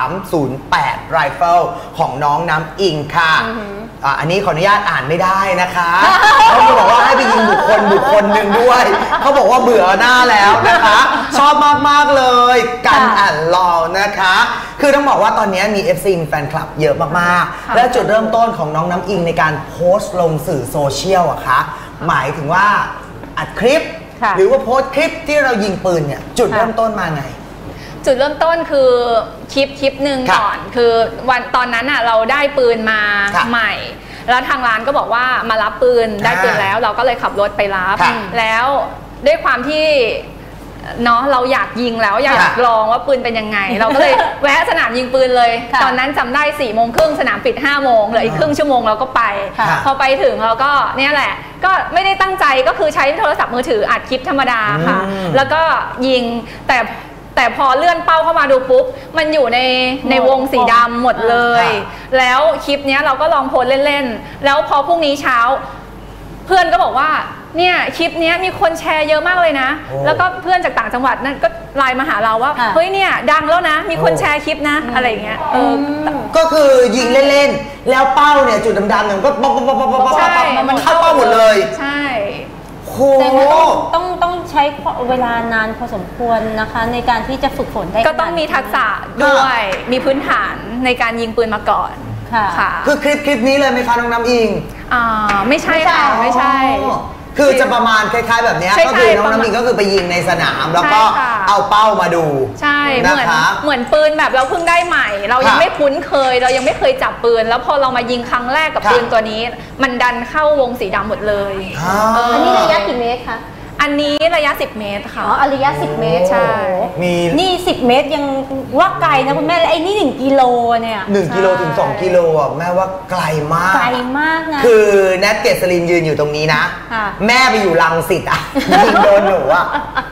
308 ไรเฟิลของน้องน้ำอิงค่ะอันนี้ขออนุญาตอ่านไม่ได้นะคะเขาบอกว่าให้ไปยิงบุคคลหนึ่งด้วยเขาบอกว่าเบื่อหน้าแล้วนะคะชอบมากๆเลยกันอ่านรอนะคะคือต้องบอกว่าตอนนี้มี FC มีแฟนคลับเยอะมากๆและจุดเริ่มต้นของน้องน้ำอิงในการโพสต์ลงสื่อโซเชียลอะคะหมายถึงว่าอัดคลิปหรือว่าโพสต์คลิปที่เรายิงปืนเนี่ยจุดเริ่มต้นมาไงจุดเริ่มต้นคือคลิปหนึ่งก่อนคือวันตอนนั้นอ่ะเราได้ปืนมาใหม่แล้วทางร้านก็บอกว่ามารับปืนได้ปืนแล้วเราก็เลยขับรถไปรับแล้วด้วยความที่เนาะเราอยากยิงแล้วอยากลองว่าปืนเป็นยังไงเราก็เลยแวะสนามยิงปืนเลยตอนนั้นจำได้4:30สนามปิด5 โมงเหลืออีกครึ่งชั่วโมงเราก็ไปพอไปถึงเราก็เนี่ยแหละก็ไม่ได้ตั้งใจก็คือใช้โทรศัพท์มือถืออัดคลิปธรรมดาค่ะแล้วก็ยิงแต่พอเลื่อนเป้าเข้ามาดูปุ๊บมันอยู่ในวงสีดำหมดเลยแล้วคลิปนี้เราก็ลองโพสเล่นๆแล้วพอพรุ่งนี้เช้าเพื่อนก็บอกว่าเนี่ยคลิปนี้มีคนแชร์เยอะมากเลยนะแล้วก็เพื่อนจากต่างจังหวัดนั่นก็ไลน์มาหาเราว่าเฮ้ยเนี่ยดังแล้วนะมีคนแชร์คลิปนะอะไรเงี้ยก็คือยิงเล่นๆแล้วเป้าเนี่ยจุดดำๆเนี่ยก็ป๊อปมันเข้าเป้าหมดเลยใช่แต่ต้องใช้เวลานานพอสมควรนะคะในการที่จะฝึกฝนได้ก็ต้องมีทักษะด้วยมีพื้นฐานในการยิงปืนมาก่อนค่ะคือคลิปนี้เลยไหมคะน้องน้ำอิงไม่ใช่ค่ะไม่ใช่คือจะประมาณคล้ายๆแบบนี้ก็คือน้องน้ำอิงก็คือไปยิงในสนามแล้วก็เอาเป้ามาดูใช่เหมือนปืนแบบเราเพิ่งได้ใหม่เรายังไม่คุ้นเคยเรายังไม่เคยจับปืนแล้วพอเรามายิงครั้งแรกกับปืนตัวนี้มันดันเข้าวงสีดำหมดเลยอันนี้ระยะกี่เมตรคะอันนี้ระยะ10 เมตรค่ะระยะ10 เมตรใช่นี่10 เมตรยังว่าไกลนะคุณแม่ไอ้นี่1 กิโลเนี่ย 1 กิโลถึง2 กิโลอ่ะแม่ว่าไกลมากนะคือแนทเกษรินยืนอยู่ตรงนี้นะแม่ไปอยู่รังสิตอ่ะยิงโดนหนูอ่ะ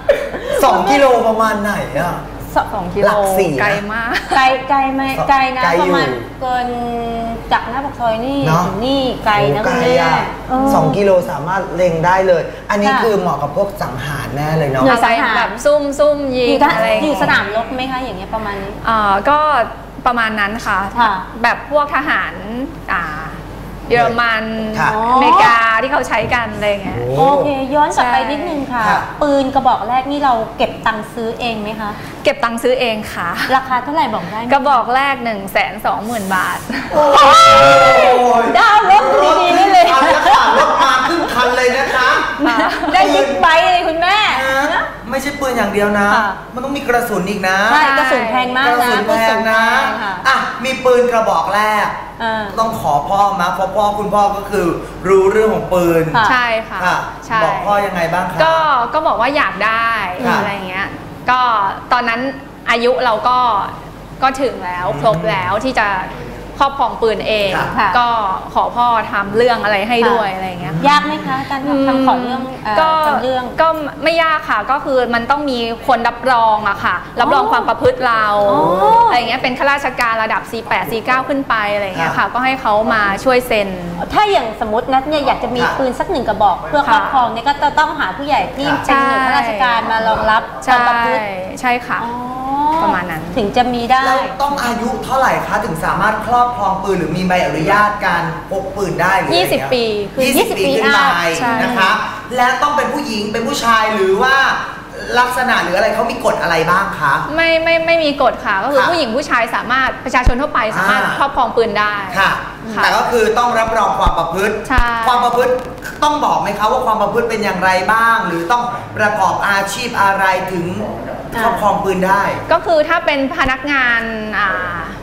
2 กิโลประมาณไหนอ่ะ 2 กิโลไกลมากไกลไหมไกลนะประมาณเกินจากหน้าปากซอยนี่ถึงนี่ไกลนะคุณแม่ 2 กิโลสามารถเล็งได้เลยอันนี้คือเหมาะกับพวกสังหารแน่เลยเนาะใช่แบบซุ่มยิงอะไรอยู่สนามรบไหมคะอย่างเงี้ยประมาณนี้ก็ประมาณนั้นค่ะแบบพวกทหารเยอรมันอเมริกาที่เขาใช้กันอะไรเงี้ยโอเคย้อนกลับไปนิดนึงค่ะปืนกระบอกแรกนี่เราเก็บตังค์ซื้อเองไหมคะเก็บตังค์ซื้อเองค่ะราคาเท่าไหร่บอกได้กระบอกแรก120,000 บาทดาวรถดีๆนี่เลยรถมาครึ่งคันเลยนะคะได้บิ๊กไบค์เลยคุณแม่ไม่ใช่ปืนอย่างเดียวนะมันต้องมีกระสุนอีกนะใช่กระสุนแพงมากนะกระสุนแพงนะมีปืนกระบอกแรกต้องขอพ่อมาเพราะพ่อคุณพ่อก็คือรู้เรื่องของปืนใช่ค่ะบอกพ่อยังไงบ้างคะก็บอกว่าอยากได้อะไรเงี้ยก็ตอนนั้นอายุเราก็ถึงแล้วครบแล้วที่จะครอบครองปืนเองก็ขอพ่อทำเรื่องอะไรให้ด้วยอะไรเงี้ยยากไหมคะการทำขอเรื่องก็ไม่ยากค่ะก็คือมันต้องมีคนรับรองอะค่ะรับรองความประพฤติเราอะไรเงี้ยเป็นข้าราชการระดับ C8 C9 ขึ้นไปอะไรเงี้ยค่ะก็ให้เขามาช่วยเซ็นถ้าอย่างสมมตินัทเนี่ยอยากจะมีปืนสัก1 กระบอกเพื่อครอบครองเนี่ยก็จะต้องหาผู้ใหญ่ที่เป็นหน่วยข้าราชการมารองรับความประพฤติใช่ค่ะประมาณนั้นถึงจะมีได้ต้องอายุเท่าไหร่คะถึงสามารถครอบครองปืนหรือมีใบอนุญาตการพกปืนได้หรือ 20 ปีคือ20 ปีขึ้นไปนะคะและต้องเป็นผู้หญิงเป็นผู้ชายหรือว่าลักษณะหรืออะไรเขามีกฎอะไรบ้างคะไม่มีกฎค่ะก็คือผู้หญิงผู้ชายสามารถประชาชนทั่วไปสามารถครอบครองปืนได้ค่ะแต่ก็คือต้องรับรองความประพฤติความประพฤติต้องบอกไหมคะว่าความประพฤติเป็นอย่างไรบ้างหรือต้องประกอบอาชีพอะไรถึงครอบครองปืนได้ก็คือถ้าเป็นพนักงาน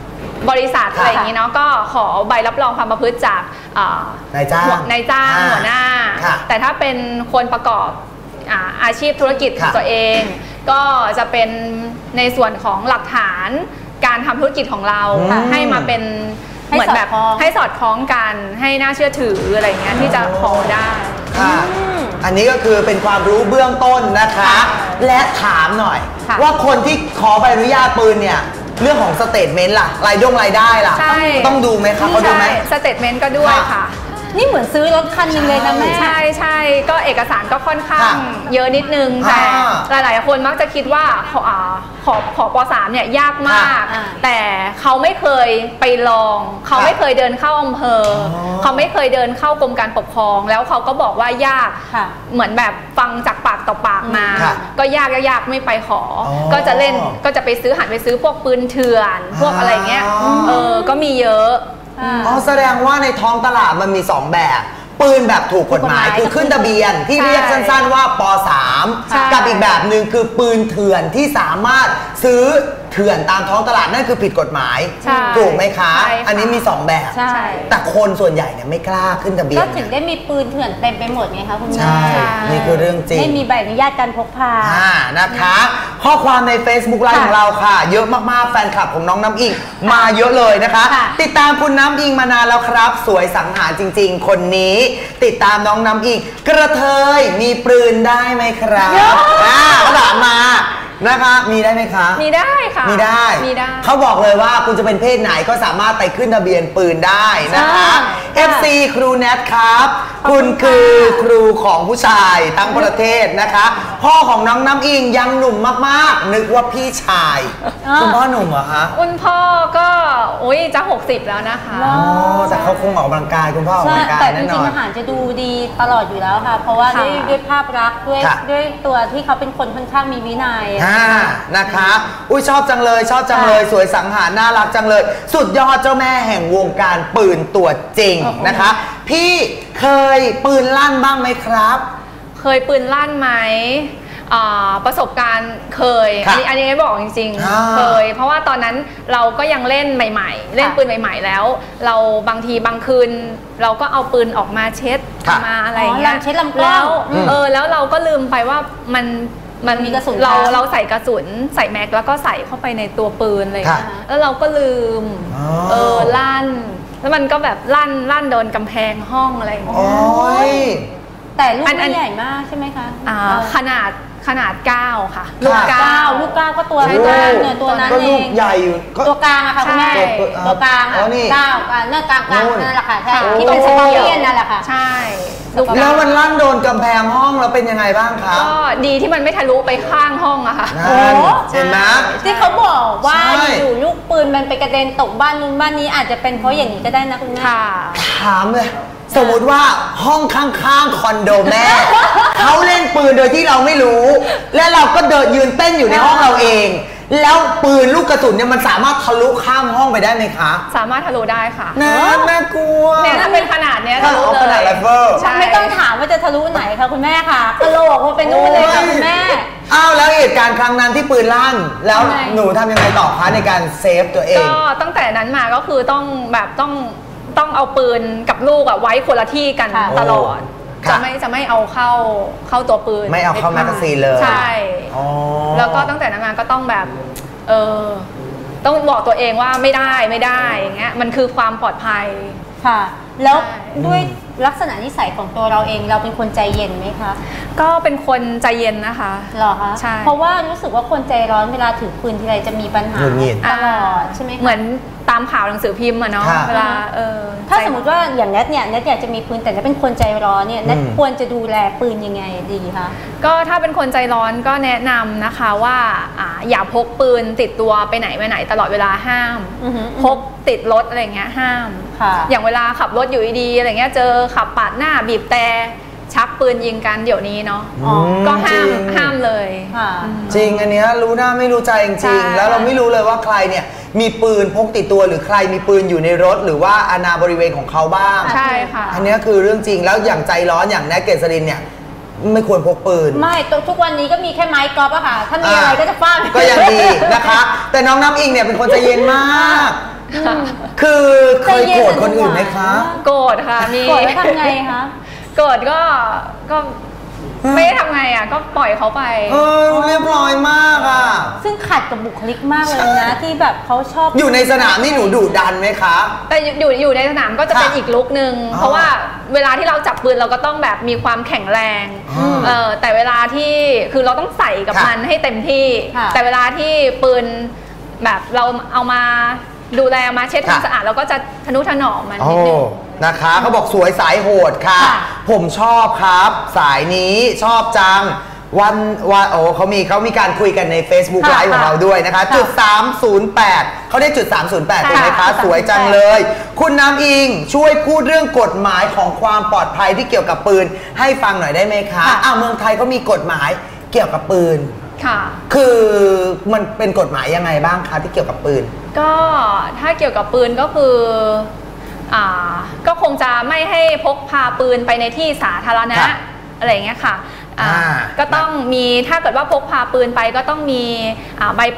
บริษัทอะไรอย่างนี้เนาะก็ขอใบรับรองความประพฤติจากนายจ้างหัวหน้าแต่ถ้าเป็นคนประกอบอาชีพธุรกิจของตัวเองก็จะเป็นในส่วนของหลักฐานการทำธุรกิจของเราให้มาเป็นเหมือนแบบให้สอดคล้องกันให้น่าเชื่อถืออะไรเงี้ยที่จะขอได้อันนี้ก็คือเป็นความรู้เบื้องต้นนะคะและถามหน่อยว่าคนที่ขอใบอนุญาตปืนเนี่ยเรื่องของสเตทเมนต์ล่ะรายได้ล่ะต้องดูไหมคะเขาดูไหมสเตทเมนต์ก็ด้วยค่ะนี่เหมือนซื้อรถคันนึงเลยนะแม่ใช่ก็เอกสารก็ค่อนข้างเยอะนิดนึงแต่หลายๆคนมักจะคิดว่าขอป.3เนี่ยยากมากแต่เขาไม่เคยไปลองเขาไม่เคยเดินเข้าอำเภอเขาไม่เคยเดินเข้ากรมการปกครองแล้วเขาก็บอกว่ายากเหมือนแบบฟังจากปากต่อปากมาก็ยากไม่ไปขอก็จะเล่นก็จะไปซื้อหันไปซื้อพวกปืนเถื่อนพวกอะไรเงี้ยก็มีเยอะแสดงว่าในท้องตลาดมันมี2แบบปืนแบบถูกกฎหมายคือขึ้นทะเบียนที่เรียกสั้นๆว่าป.3 กับอีกแบบหนึ่งคือปืนเถื่อนที่สามารถซื้อเถื่อนตามท้องตลาดนั่นคือผิดกฎหมายถูกไหมคะอันนี้มี2แบบแต่คนส่วนใหญ่เนี่ยไม่กล้าขึ้นทะเบียนก็ถึงได้มีปืนเถื่อนเต็มไปหมดไงคะคุณแม่ใช่นี่คือเรื่องจริงไม่มีใบอนุญาตการพกพานะคะข้อความใน Facebook ไลฟ์ของเราค่ะเยอะมากๆแฟนคลับของน้องน้ำอิงมาเยอะเลยนะคะติดตามคุณน้ำอิงมานานแล้วครับสวยสังหารจริงๆคนนี้ติดตามน้องน้ำอิงกระเทยมีปืนได้ไหมครับเขาถามมานะคะมีได้ไหมคะมีได้ค่ะมีได้เขาบอกเลยว่าคุณจะเป็นเพศไหนก็สามารถไปขึ้นทะเบียนปืนได้นะคะ FC ครูแนทครับคุณคือครูของผู้ชายทั้งประเทศนะคะพ่อของน้องน้ำอิงยังหนุ่มมากๆนึกว่าพี่ชายคุณพ่อหนุ่มเหรอคะคุณพ่อก็จะ60แล้วนะคะแต่เขาคงออกกำลังกายคุณพ่อออกกำลังกายแน่นอนแต่จริงๆอาหารจะดูดีตลอดอยู่แล้วค่ะเพราะว่าด้วยภาพลักษณ์ด้วยตัวที่เขาเป็นคนค่อนข้างมีวินัยนะคะชอบจังเลยสวยสังหารน่ารักจังเลยสุดยอดเจ้าแม่แห่งวงการปืนตัวจริงนะคะพี่เคยปืนลั่นบ้างไหมครับเคยปืนลั่นไหมประสบการณ์เคยอันนี้บอกจริงๆเคยเพราะว่าตอนนั้นเราก็ยังเล่นใหม่ๆเล่นปืนใหม่ๆแล้วเราบางทีบางคืนเราก็เอาปืนออกมาเช็ดมาอะไรเงี้ยเช็ดลำกล้องแล้วเราก็ลืมไปว่ามันมีกระสุนเราใส่กระสุนใส่แม็กแล้วก็ใส่เข้าไปในตัวปืนเลยแล้วเราก็ลืมลั่นแล้วมันก็แบบลั่นโดนกำแพงห้องอะไรอย่างเงี้ยแต่ลูกไม่ใหญ่มากใช่ไหมคะขนาด9ค่ะลูก9ก็ตัวเนี่ยตัวนั้นเองก็ลูกใหญ่ตัวกลางอะค่ะคุณแม่ตัวกลาง9เนื้อกลางนั่นแหละค่ะใช่ที่เป็นสกอร์เปียนนั่นแหละค่ะใช่แล้วมันลั่นโดนกำแพงห้องแล้วเป็นยังไงบ้างคะก็ดีที่มันไม่ทะลุไปข้างห้องอะค่ะเห็นไหมที่เขาบอกว่าอยู่ลูกปืนมันไปกระเด็นตกบ้านนู้นบ้านนี้อาจจะเป็นเพราะอย่างนี้ก็ได้นะคุณแม่ถามเลยสมมติว่าห้องข้างๆคอนโดแม่เขาเล่นปืนโดยที่เราไม่รู้และเราก็เดินยืนเต้นอยู่ในห้องเราเองแล้วปืนลูกกระสุนเนี่ยมันสามารถทะลุข้ามห้องไปได้ไหมคะสามารถทะลุได้ค่ะน่ากลัวเนี่ยถ้าเป็นขนาดเนี้ยทะลุเลยขนาดไรเฟิลไม่ต้องถามว่าจะทะลุไหนคะคุณแม่ค่ะกระโหลกมันเป็นนู่นเลยค่ะคุณแม่แล้วเหตุการณ์ครั้งนั้นที่ปืนลั่นแล้วหนูทำยังไงต่อคะในการเซฟตัวเองก็ตั้งแต่นั้นมาก็คือต้องเอาปืนกับลูกไว้คนละที่กันตลอดจะไม่เอาเข้าตัวปืนไม่เอาเข้าแมกกาซีนเลยใช่แล้วก็ตั้งแต่นั้นมาก็ต้องแบบต้องบอกตัวเองว่าไม่ได้อย่างเงี้ยมันคือความปลอดภัยค่ะแล้วด้วยลักษณะนิสัยของตัวเราเองเราเป็นคนใจเย็นไหมคะก็เป็นคนใจเย็นนะคะหรอคะใช่เพราะว่ารู้สึกว่าคนใจร้อนเวลาถือปืนทีไรจะมีปัญหาตลอดใช่ไหมเหมือนตามข่าวหนังสือพิมพ์อะเนาะเวลาถ้าสมมติว่าอย่างแนทอยากจะมีปืนแต่แนทเป็นคนใจร้อนเนี่ยแนทควรจะดูแลปืนยังไงดีคะก็ถ้าเป็นคนใจร้อนก็แนะนำนะคะว่าอย่าพกปืนติดตัวไปไหนตลอดเวลาห้ามพกติดรถอะไรเงี้ยห้ามอย่างเวลาขับรถอยู่ดีๆอะไรเงี้ยเจอขับปาดหน้าบีบแต่ชักปืนยิงกันเดี๋ยวนี้เนาะก็ห้ามเลยจริงอันนี้รู้หน้าไม่รู้ใจจริงๆแล้วเราไม่รู้เลยว่าใครเนี่ยมีปืนพกติดตัวหรือใครมีปืนอยู่ในรถหรือว่าอาณาบริเวณของเขาบ้างใช่ค่ะอันนี้คือเรื่องจริงแล้วอย่างใจร้อนอย่างแนทเกษรินเนี่ยไม่ควรพกปืนไม่ทุกวันนี้ก็มีแค่ไม้กอล์ฟอะค่ะถ้ามีอะไรก็จะฟาดก็ยังดีนะคะแต่น้องน้ำอิงเนี่ยเป็นคนใจเย็นมากคือเคยโกรธคนอื่นไหมคะโกรธค่ะมีโกรธแล้วทำไงคะโกรธก็ไม่ได้ทำไงอ่ะก็ปล่อยเขาไปเรียบร้อยมากอ่ะซึ่งขัดกับบุคลิกมากเลยนะที่แบบเขาชอบอยู่ในสนามนี่หนูดุดันไหมคะแต่อยู่ในสนามก็จะเป็นอีกลุคนึงเพราะว่าเวลาที่เราจับปืนเราก็ต้องแบบมีความแข็งแรงแต่เวลาที่คือเราต้องใส่กับมันให้เต็มที่แต่เวลาที่ปืนแบบเราเอามาดูแลมาเช็ดทำสะอาดเราก็จะทนุถนอมมันนิดนึงนะคะเขาบอกสวยสายโหดค่ะผมชอบครับสายนี้ชอบจังวันเขามีการคุยกันใน Facebook ไลฟ์ของเราด้วยนะคะจุด308เขาได้จุด308ถูกไหมคะสวยจังเลยคุณน้ำอิงช่วยพูดเรื่องกฎหมายของความปลอดภัยที่เกี่ยวกับปืนให้ฟังหน่อยได้ไหมคะเมืองไทยก็มีกฎหมายเกี่ยวกับปืนค่ะคือมันเป็นกฎหมายยังไงบ้างคะที่เกี่ยวกับปืนก็ถ้าเกี่ยวกับปืนก็คือก็คงจะไม่ให้พกพาปืนไปในที่สาธารณะอะไรอย่างเงี้ยค่ะก็ต้องมีถ้าเกิดว่าพกพาปืนไปก็ต้องมีใบป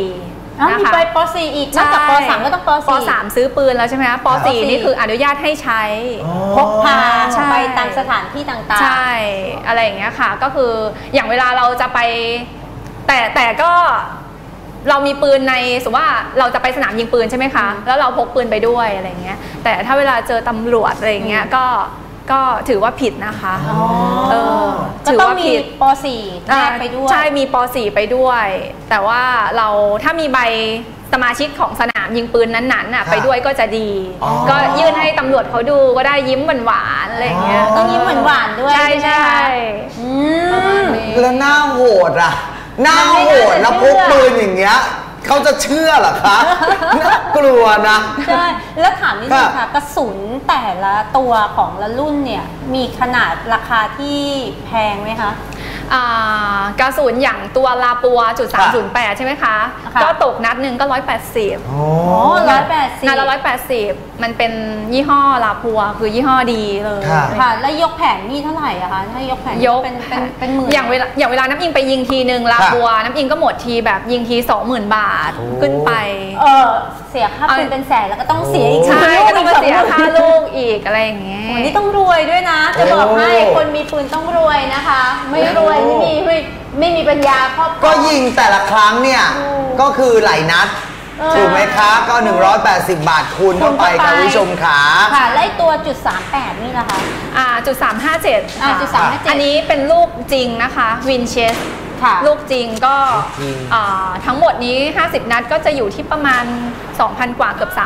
.4 มีใบป .4 อีกนอกจากป .3 ก็ต้องป .3 ซื้อปืนแล้วใช่ไหมคะป .4 นี่คืออนุญาตให้ใช้พกพาไปตามสถานที่ต่างๆใช่อะไรอย่างเงี้ยค่ะก็คืออย่างเวลาเราจะไปแต่ก็เรามีปืนในสมมติว่าเราจะไปสนามยิงปืนใช่ไหมคะแล้วเราพกปืนไปด้วยอะไรเงี้ยแต่ถ้าเวลาเจอตำรวจอะไรเงี้ยก็ถือว่าผิดนะคะก็ต้องมีป .4 แยกไปด้วยใช่มีป .4 ไปด้วยแต่ว่าเราถ้ามีใบสมาชิกของสนามยิงปืนนั้นๆไปด้วยก็จะดีก็ยื่นให้ตำรวจเขาดูก็ได้ยิ้มหวานๆอะไรเงี้ยต้องยิ้มหวานๆด้วยใช่แล้วหน้าโหดอ่ะหน้าโหดแล้วพกปืนอย่างเงี้ยเขาจะเชื่อเหรอคะน่ากลัวนะใช่แล้วถามนิดนึงค่ะกระสุนแต่ละตัวของละรุ่นเนี่ยมีขนาดราคาที่แพงไหมคะกระสุนอย่างตัวลาปัวจุด308ใช่ไหมคะก็ตกนัดหนึ่งก็180นัดละ180มันเป็นยี่ห้อลาปัวคือยี่ห้อดีเลยค่ะแล้วยกแผงนี่เท่าไหร่อะคะถ้ายกแผงเป็นหมื่นอย่างเวลาน้ำอิงไปยิงทีนึงลาปัวน้ำอิงก็หมดทีแบบยิงที 20,000 บาทขึ้นไปเสียค่าปืนเป็นแสนแล้วก็ต้องเสียอีกใช่ก็ต้องมาเสียค่าลูกอีกอะไรอย่างเงี้ยวันนี้ต้องรวยด้วยนะจะบอกให้คนมีปืนต้องรวยนะคะไม่รวยไม่มีปัญญาครอบครัวก็ยิงแต่ละครั้งเนี่ยก็คือหลายนัดถูกไหมคะก็180 บาทคูณเข้าไปค่ะผู้ชมขาค่ะและตัวจุด38นี่นะคะจุด357อันนี้เป็นลูกจริงนะคะวินเชสลูกจริงก็ทั้งหมดนี้50นัดก็จะอยู่ที่ประมาณ 2,000 กว่าเกือบ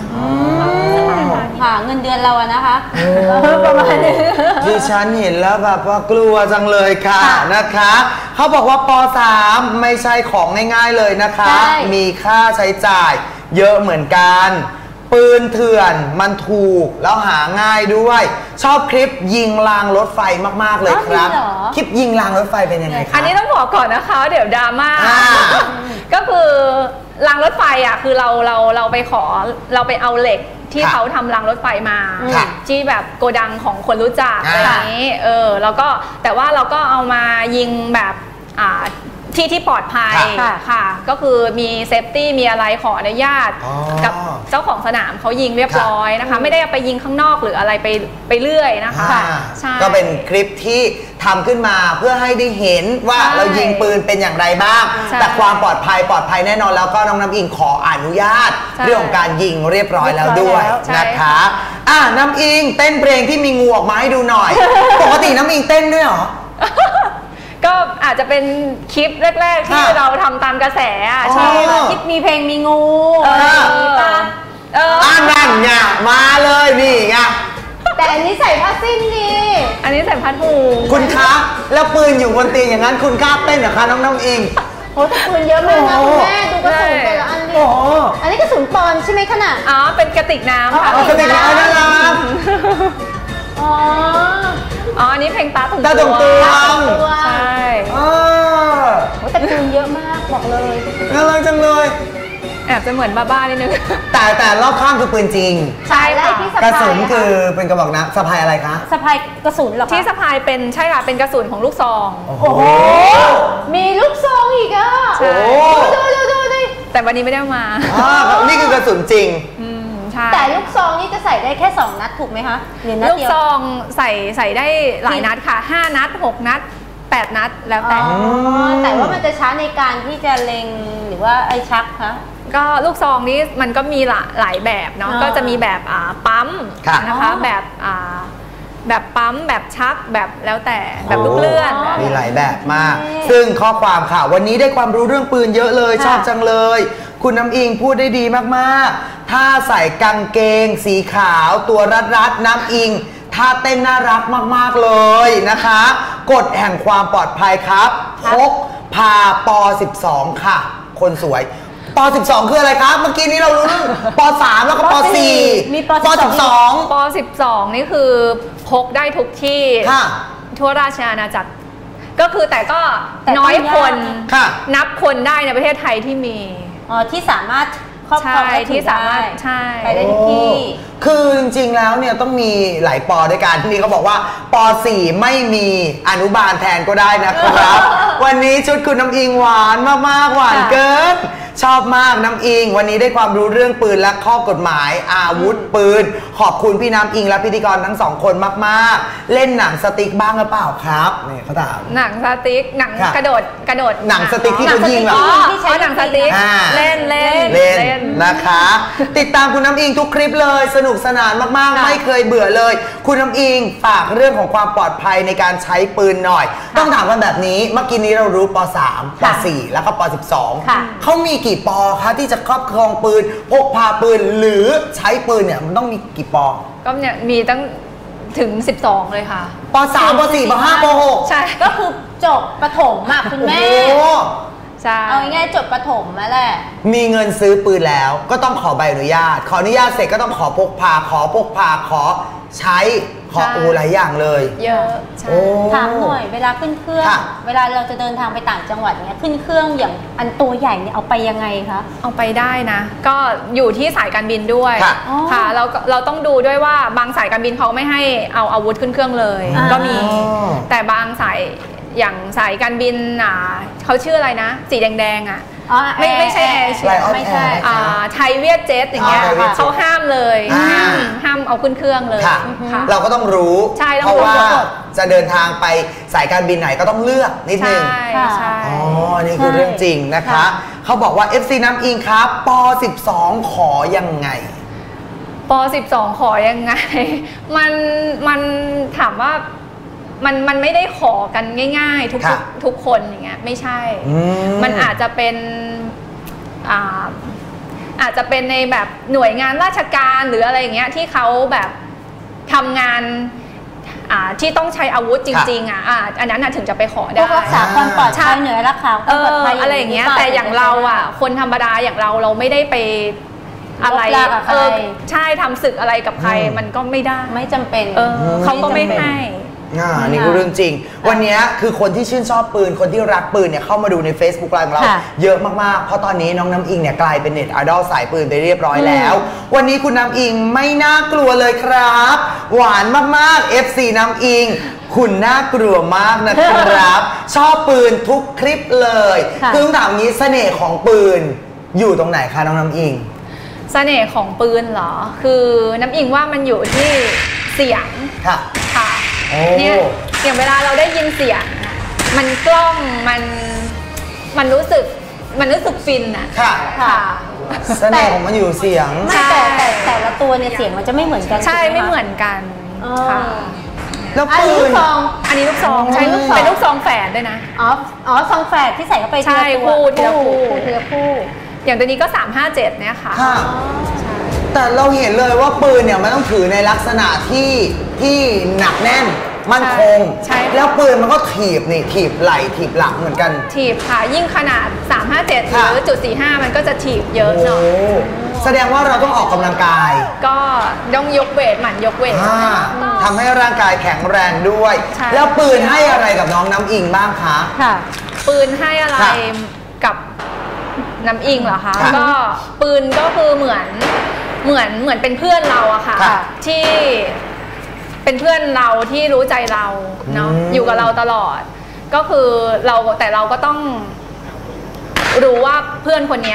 3,000 ค่ะเงินเดือนเราอะนะคะประมาณนี้ดิฉันเห็นแล้วแบบว่ากลัวจังเลยค่ะนะคะเขาบอกว่าป.3 ไม่ใช่ของง่ายๆเลยนะคะมีค่าใช้จ่ายเยอะเหมือนกันปืนเถื่อนมันถูกแล้วหาง่ายด้วยชอบคลิปยิงรางรถไฟมากๆเลยครับคลิปยิงรางรถไฟเป็นยังไงคะอันนี้ต้องบอกก่อนนะคะเดี๋ยวดราม่าก็คือรางรถไฟคือเราไปเราไปเอาเหล็กที่เขาทำรางรถไฟมาที่แบบโกดังของคนรู้จักอะไรอย่างนี้แล้วก็แต่ว่าเราก็เอามายิงแบบที่ปลอดภัยค่ะก็คือมีเซฟตี้มีอะไรขออนุญาตกับเจ้าของสนามเขายิงเรียบร้อยนะคะไม่ได้ไปยิงข้างนอกหรืออะไรไปเรื่อยนะคะก็เป็นคลิปที่ทำขึ้นมาเพื่อให้ได้เห็นว่าเรายิงปืนเป็นอย่างไรบ้างแต่ความปลอดภัยแน่นอนแล้วก็น้องน้ำอิงขออนุญาตเรื่องของการยิงเรียบร้อยแล้วด้วยนะคะน้ำอิงเต้นเพลงที่มีงูออกมาให้ดูหน่อยปกติน้ำอิงเต้นด้วยเหรอก็อาจจะเป็นคลิปแรกๆที่เราทำตามกระแสใช่คลิปมีเพลงมีงูนั่นไงมาเลยนี่ไงแต่อันนี้ใส่ผ้าสิ้นดีอันนี้ใส่ผ้าถุงคุณคะแล้วปืนอยู่บนเตียงอย่างนั้นคุณกล้าเต้นเหรอคะน้องอิงโอ้แต่ปืนเยอะมากนะคุณแม่ดูกระสุนแต่ละอันดิอันนี้กระสุนปอนใช่ไหมขนาดเป็นกระติกน้ำค่ะกระติกน้ำน่ารักอันนี้เพลงตาตุ่มใช่แต่ปืนเยอะมากบอกเลยน่ารักจังเลยแอบจะเหมือนบ้าๆนิดนึงแต่รอบข้างคือปืนจริงใช่ค่ะกระสุนคือเป็นกระบอกน้ำสะพายอะไรคะสะพายกระสุนหรอที่สะพายเป็นใช่ค่ะเป็นกระสุนของลูกซองโอ้โหมีลูกซองอีกอ่ะใช่ดูแต่วันนี้ไม่ได้มานี่คือกระสุนจริงแต่ลูกซองนี่จะใส่ได้แค่2 นัดถูกไหมคะลูกซองใส่ได้หลายนัดค่ะ5 นัด6 นัด8 นัดแล้วแต่ว่ามันจะช้าในการที่จะเล็งหรือว่าไอ้ชักคะก็ลูกซองนี้มันก็มีหลายแบบเนาะก็จะมีแบบปั๊มนะคะแบบปั๊มแบบชักแบบแล้วแต่แบบลูกเลื่อนมีหลายแบบมากซึ่งข้อความค่ะวันนี้ได้ความรู้เรื่องปืนเยอะเลยชอบจังเลยคุณน้ำอิงพูดได้ดีมากๆถ้าใส่กางเกงสีขาวตัวรัดน้ำอิงท่าเต้นน่ารักมากๆเลยนะคะกฎแห่งความปลอดภัยครับพกพาป.12 ค่ะคนสวยป.12 คืออะไรครับเมื่อกี้นี้เรารู้ป.3 แล้วก็ป.4 มีป .12 ป.12 นี่คือพกได้ทุกที่ทั่วราชอาณาจักรก็คือแต่ก็น้อยคนนับคนได้ในประเทศไทยที่มีที่สามารถครอบครองที่สามารถใช่ไปได้ทุกที่คือจริงๆแล้วเนี่ยต้องมีหลายปอด้วยกันที่นี่เขาบอกว่าป.4 ไม่มีอนุบาลแทนก็ได้นะครับวันนี้ชุดคุณน้ำอิงหวานมากๆหวานเกินชอบมากน้ำอิงวันนี้ได้ความรู้เรื่องปืนและข้อกฎหมายอาวุธปืนขอบคุณพี่น้ำอิงและพิธีกรทั้ง2 คนมากๆเล่นหนังสติ๊กบ้างหรือเปล่าครับนี่เขาถามหนังสติ๊กหนังกระโดดหนังสติ๊กที่เขายิงเหรอหนังสติ๊กเล่นนะคะติดตามคุณน้ำอิงทุกคลิปเลยสนุกสนานมากๆไม่เคยเบื่อเลยคุณน้ำอิงฝากเรื่องของความปลอดภัยในการใช้ปืนหน่อยต้องถามกันแบบนี้เมื่อกี้นี้เรารู้ป.3 ป.4 แล้วก็ป.12 เขามีกี่ป.คะที่จะครอบครองปืนพกพาปืนหรือใช้ปืนเนี่ยมันต้องมีกี่ป. ก็เนี่ยมีตั้งถึง12เลยค่ะป.3 ป.4 ป.5 ป.6 ใช่ก็คือจบประถมอ่ะคุณแม่เอาง่ายๆจบประถมมาแหละมีเงินซื้อปืนแล้วก็ต้องขอใบอนุญาตขออนุญาตเสร็จก็ต้องขอพกพาขอใช้ขอหลายอย่างเลยเยอะถามหน่อยเวลาขึ้นเครื่องเวลาเราจะเดินทางไปต่างจังหวัดเนี้ยขึ้นเครื่องอย่างอันตัวใหญ่เนี่ยเอาไปยังไงคะเอาไปได้นะก็อยู่ที่สายการบินด้วยค่ะเราต้องดูด้วยว่าบางสายการบินเขาไม่ให้เอาอาวุธขึ้นเครื่องเลยก็มีแต่บางสายอย่างสายการบินเขาชื่ออะไรนะสีแดงๆไม่ใช่แอร์เชียไม่ใช่ไทยเวียดเจ็ตอย่างเงี้ยเขาห้ามเลยห้ามเอาขึ้นเครื่องเลยเราก็ต้องรู้เพราะว่าจะเดินทางไปสายการบินไหนก็ต้องเลือกนิดนึงใช่อ๋อนี่คือเรื่องจริงนะคะเขาบอกว่า FC น้ำอิงครับป.12 ขอยังไงป.12 ขอยังไงมันถามว่ามันไม่ได้ขอกันง่ายๆทุกคนอย่างเงี้ยไม่ใช่มันอาจจะเป็นในแบบหน่วยงานราชการหรืออะไรอย่างเงี้ยที่เขาแบบทำงานที่ต้องใช้อาวุธจริงๆอันนั้นถึงจะไปขอได้รักษาความปลอดภัยเหนือรักษาความปลอดภัยอะไรอย่างเงี้ยแต่อย่างเราคนธรรมดาอย่างเราไม่ได้ไปอะไรใช่ทำศึกอะไรกับใครมันก็ไม่ได้ไม่จำเป็นเขาก็ไม่ให้นี่คือเรื่องจริงวันนี้คือคนที่ชื่นชอบปืนคนที่รักปืนเนี่ยเข้ามาดูใน Facebook ไลฟ์ของเราเยอะมากๆเพราะตอนนี้น้องน้ำอิงเนี่ยกลายเป็นเน็ตไอดอลสายปืนไปเรียบร้อยแล้ววันนี้คุณน้ำอิงไม่น่ากลัวเลยครับหวานมากๆ FC น้ำอิงคุณน่ากลัวมากนะครับชอบปืนทุกคลิปเลยคือถามงี้เสน่ห์ของปืนอยู่ตรงไหนคะน้องน้ำอิงเสน่ห์ของปืนเหรอคือน้ำอิงว่ามันอยู่ที่เสียงค่ะเนี่ยอย่างเวลาเราได้ยินเสียงมันกล้องมันรู้สึกฟินอะค่ะเสน่ห์ของมันอยู่เสียงแต่ละตัวเนี่ยเสียงมันจะไม่เหมือนกันใช่ไม่เหมือนกันค่ะแล้วปืนอันนี้ลูกซองใช่เป็นลูกซองแฝดด้วยนะอ๋อซองแฝดที่ใส่เข้าไปใช่คู่ทีละคู่อย่างตัวนี้ก็357เนี่ยค่ะแต่เราเห็นเลยว่าปืนเนี่ยมันต้องถือในลักษณะที่หนักแน่นมั่นคงแล้วปืนมันก็ถีบไหล่ถีบหลังเหมือนกันถีบค่ะยิ่งขนาด357หรือ.45มันก็จะถีบเยอะหน่อยแสดงว่าเราต้องออกกำลังกายก็ต้องยกเวทหมั่นยกเวททำให้ร่างกายแข็งแรงด้วยแล้วปืนให้อะไรกับน้องน้ำอิงบ้างคะปืนให้อะไรกับน้ำอิงเหรอคะก็ปืนก็คือเหมือนเป็นเพื่อนเราอะค่ะที่เป็นเพื่อนเราที่รู้ใจเราเนาะอยู่กับเราตลอดก็คือแต่เราก็ต้องรู้ว่าเพื่อนคนนี้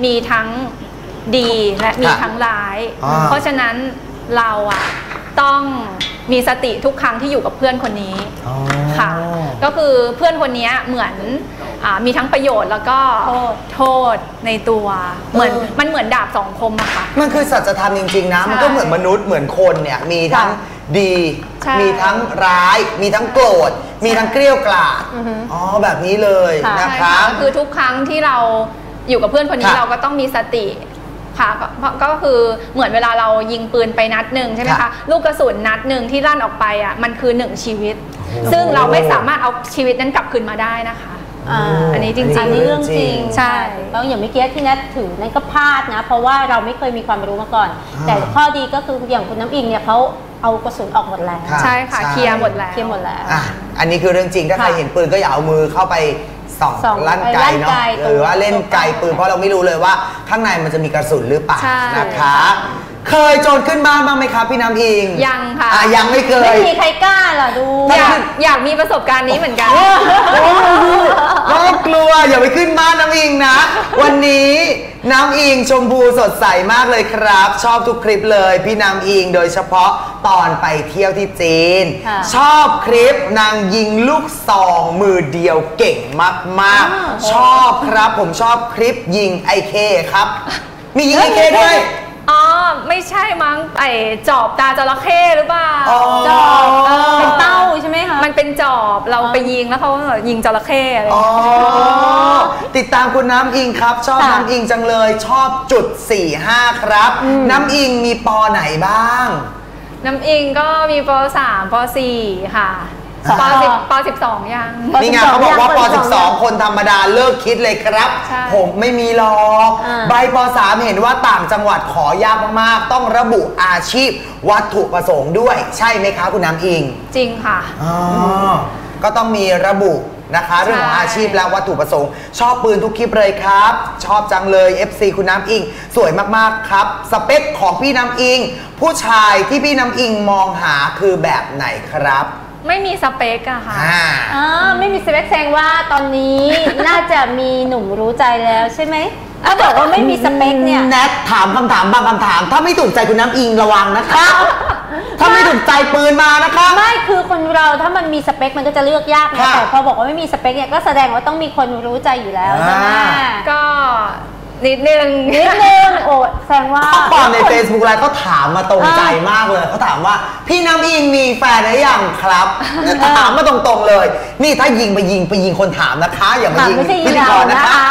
มีทั้งดีและมีทั้งร้ายเพราะฉะนั้นเราอะต้องมีสติทุกครั้งที่อยู่กับเพื่อนคนนี้ค่ะก็คือเพื่อนคนนี้เหมือนมีทั้งประโยชน์แล้วก็โทษในตัวมันเหมือนดาบสองคมอะค่ะมันคือสัจธรรมจริงๆนะมันก็เหมือนมนุษย์เหมือนคนเนี่ยมีทั้งดีมีทั้งร้ายมีทั้งโกรธมีทั้งเกลี้ยวกล่อมแบบนี้เลยนะคะคือทุกครั้งที่เราอยู่กับเพื่อนคนนี้เราก็ต้องมีสติค่ะก็คือเหมือนเวลาเรายิงปืนไปนัดหนึ่งใช่ไหมคะลูกกระสุนนัดหนึ่งที่ลั่นออกไปอ่ะมันคือ1ชีวิตซึ่งเราไม่สามารถเอาชีวิตนั้นกลับคืนมาได้นะคะอันนี้จริงๆอันนี้เรื่องจริงใช่แล้วอย่างเมื่อกี้ที่นัทถือนั่นก็พลาดนะเพราะว่าเราไม่เคยมีความรู้มาก่อนแต่ข้อดีก็คืออย่างคุณน้ำอิงเนี่ยเขาเอากระสุนออกหมดแล้วใช่ค่ะเคลียร์หมดแล้วอันนี้คือเรื่องจริงถ้าใครเห็นปืนก็อย่าเอามือเข้าไปส่องลั่นไกลเนาะหรือว่าเล่นไกลปืนเพราะเราไม่รู้เลยว่าข้างในมันจะมีกระสุนหรือเปล่านะคะเคยโจรขึ้นบ้านบ้างไหมครับพี่น้ำอิงยังค่ะยังไม่เคยไม่มีใครกล้าหรอดูอยากมีประสบการณ์นี้เหมือนกันก็กลัวอย่าไปขึ้นบ้านน้ำอิงนะวันนี้น้ำอิงชมพูสดใสมากเลยครับชอบทุกคลิปเลยพี่น้ำอิงโดยเฉพาะตอนไปเที่ยวที่จีนชอบคลิปนางยิงลูกซองมือเดียวเก่งมากๆชอบครับผมชอบคลิปยิงIKครับมียิงIKด้วยไม่ใช่มั้งจอบตาจระเข้หรือเปล่าจอบเป็นเต้าใช่ไหมคะมันเป็นจอบเราไปยิงแล้วเขายิงจระเข้อะไรติดตามคุณน้ำอิงครับชอบน้ำอิงจังเลยชอบจุด45ครับน้ำอิงมีป.ไหนบ้างน้ำอิงก็มีป.3 ป.4 ค่ะป.12 ยังนี่ไงเขาบอกว่าป.12 คนธรรมดาเลิกคิดเลยครับผมไม่มีหรอกใบป.3 เห็นว่าต่างจังหวัดขอยากมากๆต้องระบุอาชีพวัตถุประสงค์ด้วยใช่ไหมคะคุณน้ำอิงจริงค่ะก็ต้องมีระบุนะคะเรื่องของอาชีพและวัตถุประสงค์ชอบปืนทุกคลิปเลยครับชอบจังเลย FC คุณน้ำอิงสวยมากๆครับสเปคของพี่น้ำอิงผู้ชายที่พี่น้ำอิงมองหาคือแบบไหนครับไม่มีสเปกอะค่ะไม่มีสเปคแสดงว่าตอนนี้น่าจะมีหนุ่มรู้ใจแล้วใช่ไหมถ้าบอกว่าไม่มีสเปคเนี่ยแนทถามคำถามบางคำถามถ้าไม่ถูกใจคุณน้ำอิงระวังนะคะถ้าไม่ถูกใจปืนมานะคะไม่คือคนเราถ้ามันมีสเปคมันก็จะเลือกยากนะแต่พอบอกว่าไม่มีสเปคเนี่ยก็แสดงว่าต้องมีคนรู้ใจอยู่แล้วใช่ไหมก็นิดนึงโอ้แสดงว่าตอนใน Facebook ไลฟ์เขาถามมาตรงใจมากเลยเขาถามว่าพี่น้ำอิงมีแฟนหรือยังครับถามมาตรงๆเลยนี่ถ้ายิงไปยิงคนถามนะคะอย่ามายิงพิธีกรนะคะ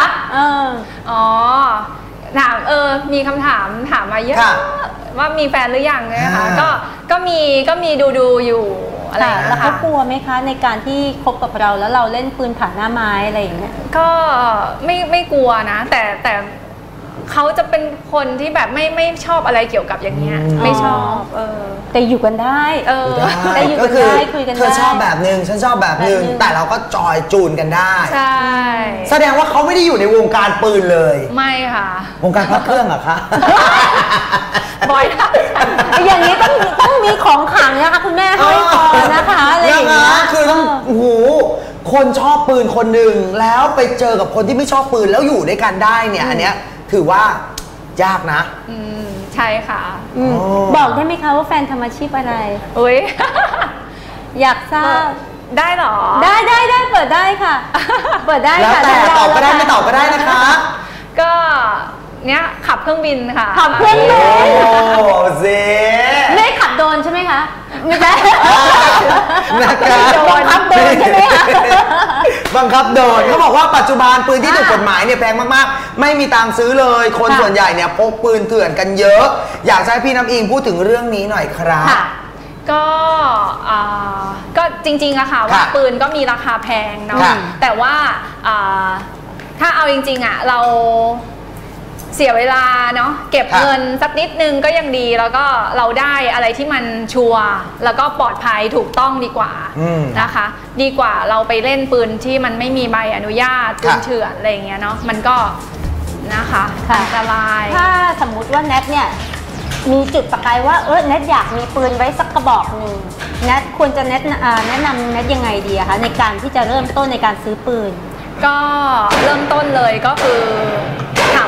ถามมีคำถามมาเยอะว่ามีแฟนหรือยังนะคะก็มีดูอยู่อะไรแล้วเขากลัวไหมคะในการที่คบกับเราแล้วเราเล่นปืนผ่านหน้าไม้อะไรอย่างเงี้ยก็ไม่กลัวนะแต่เขาจะเป็นคนที่แบบไม่ชอบอะไรเกี่ยวกับอย่างเงี้ยไม่ชอบแต่อยู่กันได้แต่อยู่กันได้คุยกันได้เธอชอบแบบนึงฉันชอบแบบนึงแต่เราก็จอยจูนกันได้ใช่แสดงว่าเขาไม่ได้อยู่ในวงการปืนเลยไม่ค่ะวงการพักเครื่องเหรอคะบ่อยอย่างนี้ต้องมีของขลังนะคะคุณแม่ให้พอนะคะอะไรอย่างเงี้ยคือต้องคนชอบปืนคนหนึ่งแล้วไปเจอกับคนที่ไม่ชอบปืนแล้วอยู่ด้วยกันได้เนี่ยอันเนี้ยถือว่ายากนะใช่ค่ะบอกได้ไหมคะว่าแฟนทำอาชีพอะไรอยากทราบได้หรอได้เปิดได้ค่ะเปิดได้ค่ะแต่ตอบก็ได้ไม่ตอบก็ได้นะคะก็เนี้ยขับเครื่องบินค่ะขับเครื่องบินโอ้เซ่ไม่ขับโดรนใช่ไหมคะไม่ใช่บังคับโดนใช่ไหมคะบังคับโดนเขาบอกว่าปัจจุบันปืนที่ถูกกฎหมายเนี่ยแพงมากๆไม่มีตังค์ซื้อเลยคนส่วนใหญ่เนี่ยพกปืนเถื่อนกันเยอะอยากให้พี่น้ำอิงพูดถึงเรื่องนี้หน่อยครับก็จริงๆอะค่ะว่าปืนก็มีราคาแพงเนาะแต่ว่าถ้าเอาจริงๆอะเราเสียเวลาเนาะเก็บเงินสักนิดนึงก็ยังดีแล้วก็เราได้อะไรที่มันชัวร์แล้วก็ปลอดภัยถูกต้องดีกว่านะคะดีกว่าเราไปเล่นปืนที่มันไม่มีใบอนุญาตปืนเถื่อนอะไรอย่างเงี้ยเนาะมันก็นะคะอันตรายถ้าสมมุติว่าแนทเนี่ยมีจุดประกายว่าแนทอยากมีปืนไว้สักกระบอกหนึ่งแนทควรจะแนะนำแนทยังไงดีคะในการที่จะเริ่มต้นในการซื้อปืนก็เริ่มต้นเลยก็คือถาม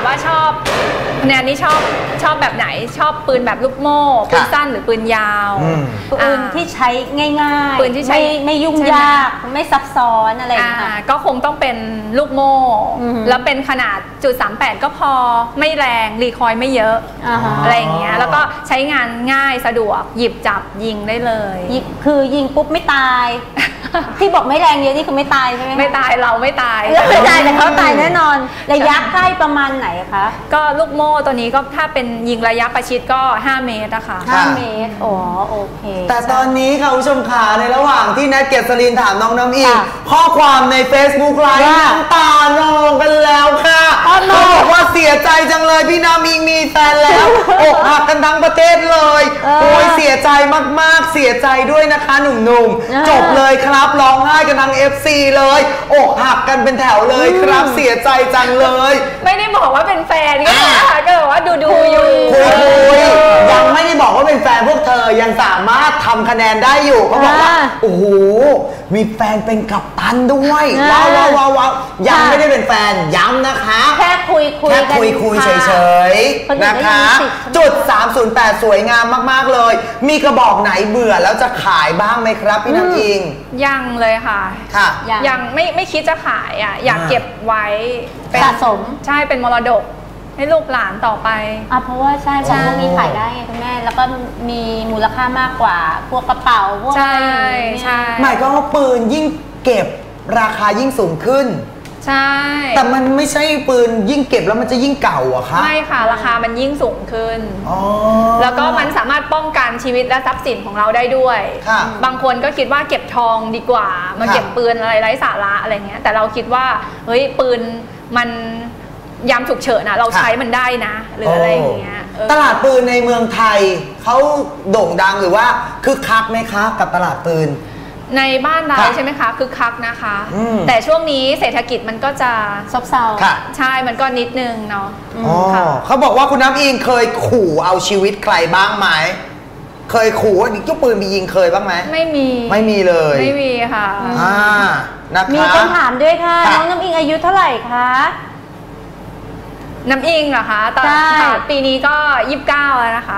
ว่าชอบแนนนี่ชอบแบบไหนชอบปืนแบบลูกโม่ปืนสั้นหรือปืนยาวปืนที่ใช้ง่ายๆปืนที่ใช้ไม่ยุ่งยากไม่ซับซ้อนอะไรอย่างเงี้ยก็คงต้องเป็นลูกโม่แล้วเป็นขนาด.38ก็พอไม่แรงรีคอยล์ไม่เยอะอะไรอย่างเงี้ยแล้วก็ใช้งานง่ายสะดวกหยิบจับยิงได้เลยคือยิงปุ๊บไม่ตายที่บอกไม่แรงเยอะนี่คือไม่ตายใช่ไหมไม่ตายเราไม่ตายไม่ตายแต่เขาตายแน่นอนระยะใกล้ประมาณไหนคะก็ลูกโม่ตัวนี้ก็ถ้าเป็นยิงระยะประชิดก็5 เมตรนะคะ 5 เมตรอ๋อโอเคแต่ตอนนี้ค่ะผู้ชมขาในระหว่างที่แนทเกษรินถามน้องน้ำอิงข้อความใน Facebook ไลฟ์น้ำตานองกันแล้วค่ะเขาบอกว่าเสียใจจังเลยพี่น้ำอิงมีแฟนแล้วอกหักกันทั้งประเทศเลยโอ้ยเสียใจมากๆเสียใจด้วยนะคะหนุ่มๆจบเลยครับร้องไห้กันทั้ง FC เลยอกหักกันเป็นแถวเลยครับเสียใจจังเลยไม่ได้บอกว่าเป็นแฟนก็บอกว่าดูอยู่คุยยังไม่ได้บอกว่าเป็นแฟนพวกเธอยังสามารถทำคะแนนได้อยู่เขาบอกว่าโอ้โหมีแฟนเป็นกัปตันด้วยว้าวยังไม่ได้เป็นแฟนย้ำนะคะแค่คุยเฉยๆนะคะจุด308สวยงามมากๆเลยมีกระบอกไหนเบื่อแล้วจะขายบ้างไหมครับพี่น้ำอิงยังเลยค่ะยังไม่คิดจะขายอ่ะอยากเก็บไว้สะสมใช่เป็นมรดกให้ลูกหลานต่อไปเพราะว่าใช่มีขายได้ไงคุณแม่แล้วก็มีมูลค่ามากกว่าพวกกระเป๋าพวกใช่หมายก็ว่าปืนยิ่งเก็บราคายิ่งสูงขึ้นใช่แต่มันไม่ใช่ปืนยิ่งเก็บแล้วมันจะยิ่งเก่าอะคะไม่ค่ะราคามันยิ่งสูงขึ้นแล้วก็มันสามารถป้องกันชีวิตและทรัพย์สินของเราได้ด้วยบางคนก็คิดว่าเก็บทองดีกว่ามาเก็บปืนอะไรไร้สาระอะไรเงี้ยแต่เราคิดว่าเฮ้ยปืนมันยามฉุกเฉินนะเราใช้มันได้นะหรืออะไรอย่างเงี้ยตลาดปืนในเมืองไทยเขาโด่งดังหรือว่าคึกคักไหมคะกับตลาดปืนในบ้านเราใช่ไหมคะคึกคักนะคะแต่ช่วงนี้เศรษฐกิจมันก็จะซบเซาใช่มันก็นิดนึงเนาะเขาบอกว่าคุณน้ำอิงเคยขู่เอาชีวิตใครบ้างไหมเคยขู่ว่านี่ก็ปืนมียิงเคยบ้างไหมไม่มีเลยไม่มีค่ะนะคะมีคนถามด้วยค่ะน้องน้ำอิงอายุเท่าไหร่คะน้ำอิงเหรอคะตอนปีนี้ก็29แล้วนะคะ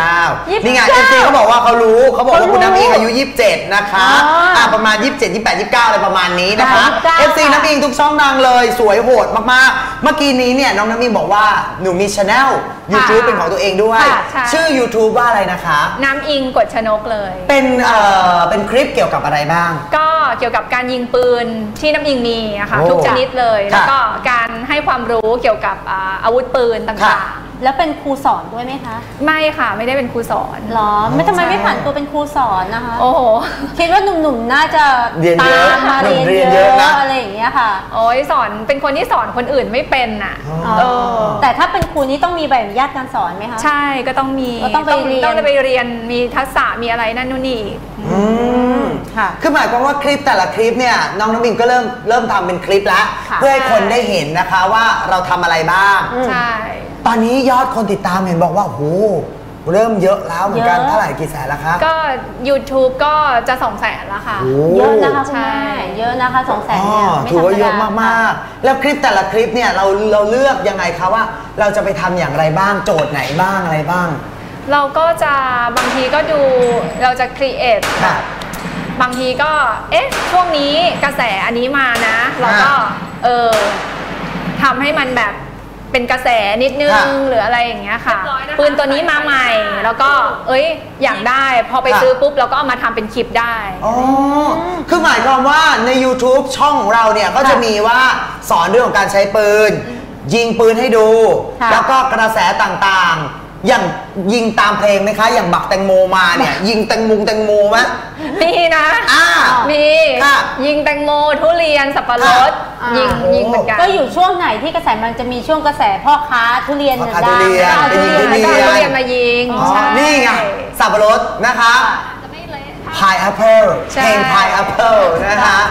29นี่ไงเอฟซีเขาบอกว่าเขารู้เขาบอกว่าคุณน้ำอิงอายุ27นะคะประมาณ27 28 29อะไรประมาณนี้นะคะเอฟซีน้ำอิงทุกช่องทางเลยสวยโหดมากๆเมื่อกี้นี้เนี่ยน้องน้ำอิงบอกว่าหนูมีช anel YouTube เป็นของตัวเองด้วยชื่อ YouTube ว่าอะไรนะคะน้ำอิงกฎชนกเลยเป็นคลิปเกี่ยวกับอะไรบ้างก็เกี่ยวกับการยิงปืนที่น้ำอิงมีอะค่ะทุกชนิดเลยแล้วก็การให้ความรู้เกี่ยวกับอาวุธปืนต่างๆแล้วเป็นครูสอนด้วยไหมคะไม่ค่ะไม่ได้เป็นครูสอนหรอไม่ทำไมไม่ผ่านตัวเป็นครูสอนนะคะโอ้โหคิดว่าหนุ่มๆน่าจะตามมาเรียนเยอะอะไรอย่างเงี้ยค่ะโอ้ยสอนเป็นคนที่สอนคนอื่นไม่เป็นอ่ะแต่ถ้าเป็นครูนี้ต้องมีใบอนุญาตการสอนไหมคะใช่ก็ต้องมีต้องไปเรียนมีทักษะมีอะไรนั่นนู่นนี่ค่ะคือหมายความว่าคลิปแต่ละคลิปเนี่ยน้องน้ำอิงก็เริ่มทำเป็นคลิปแล้วเพื่อให้คนได้เห็นนะคะว่าเราทำอะไรบ้างใช่ตอนนี้ยอดคนติดตามเห็นบอกว่าโหเริ่มเยอะแล้วเหมือนกันเท่าไหร่กี่แสนแล้วคะก็ YouTube ก็จะ200,000แล้วค่ะเยอะนะคะคุณแม่เยอะนะคะ200,000เนี่ยถือว่าเยอะมากๆแล้วคลิปแต่ละคลิปเนี่ยเราเลือกยังไงคะว่าเราจะไปทำอย่างไรบ้างโจทย์ไหนบ้างอะไรบ้างเราก็จะบางทีก็ดูเราจะครีเอทบางทีก็ช่วงนี้กระแสอันนี้มานะเราก็ทำให้มันแบบเป็นกระแสนิดนึงหรืออะไรอย่างเงี้ยค่ะปืนตัวนี้มาใหม่แล้วก็อยากได้พอไปซื้อปุ๊บเราก็เอามาทำเป็นคลิปได้คือหมายความว่าใน YouTube ช่องของเราเนี่ยก็จะมีว่าสอนเรื่องของการใช้ปืนยิงปืนให้ดูแล้วก็กระแสต่างๆอย่างยิงตามเพลงไหมคะอย่างบักแตงโมมาเนี่ยยิงแตงโมไหมมีนะมียิงแตงโมทุเรียนสับปะรดยิงเหมือนกันก็อยู่ช่วงไหนที่กระแสมันจะมีช่วงกระแสพ่อค้าทุเรียนทุเรียนมายิงนี่ไงสับปะรดนะคะพายแอปเปิลเพลงพายแอปเปิลนะคะ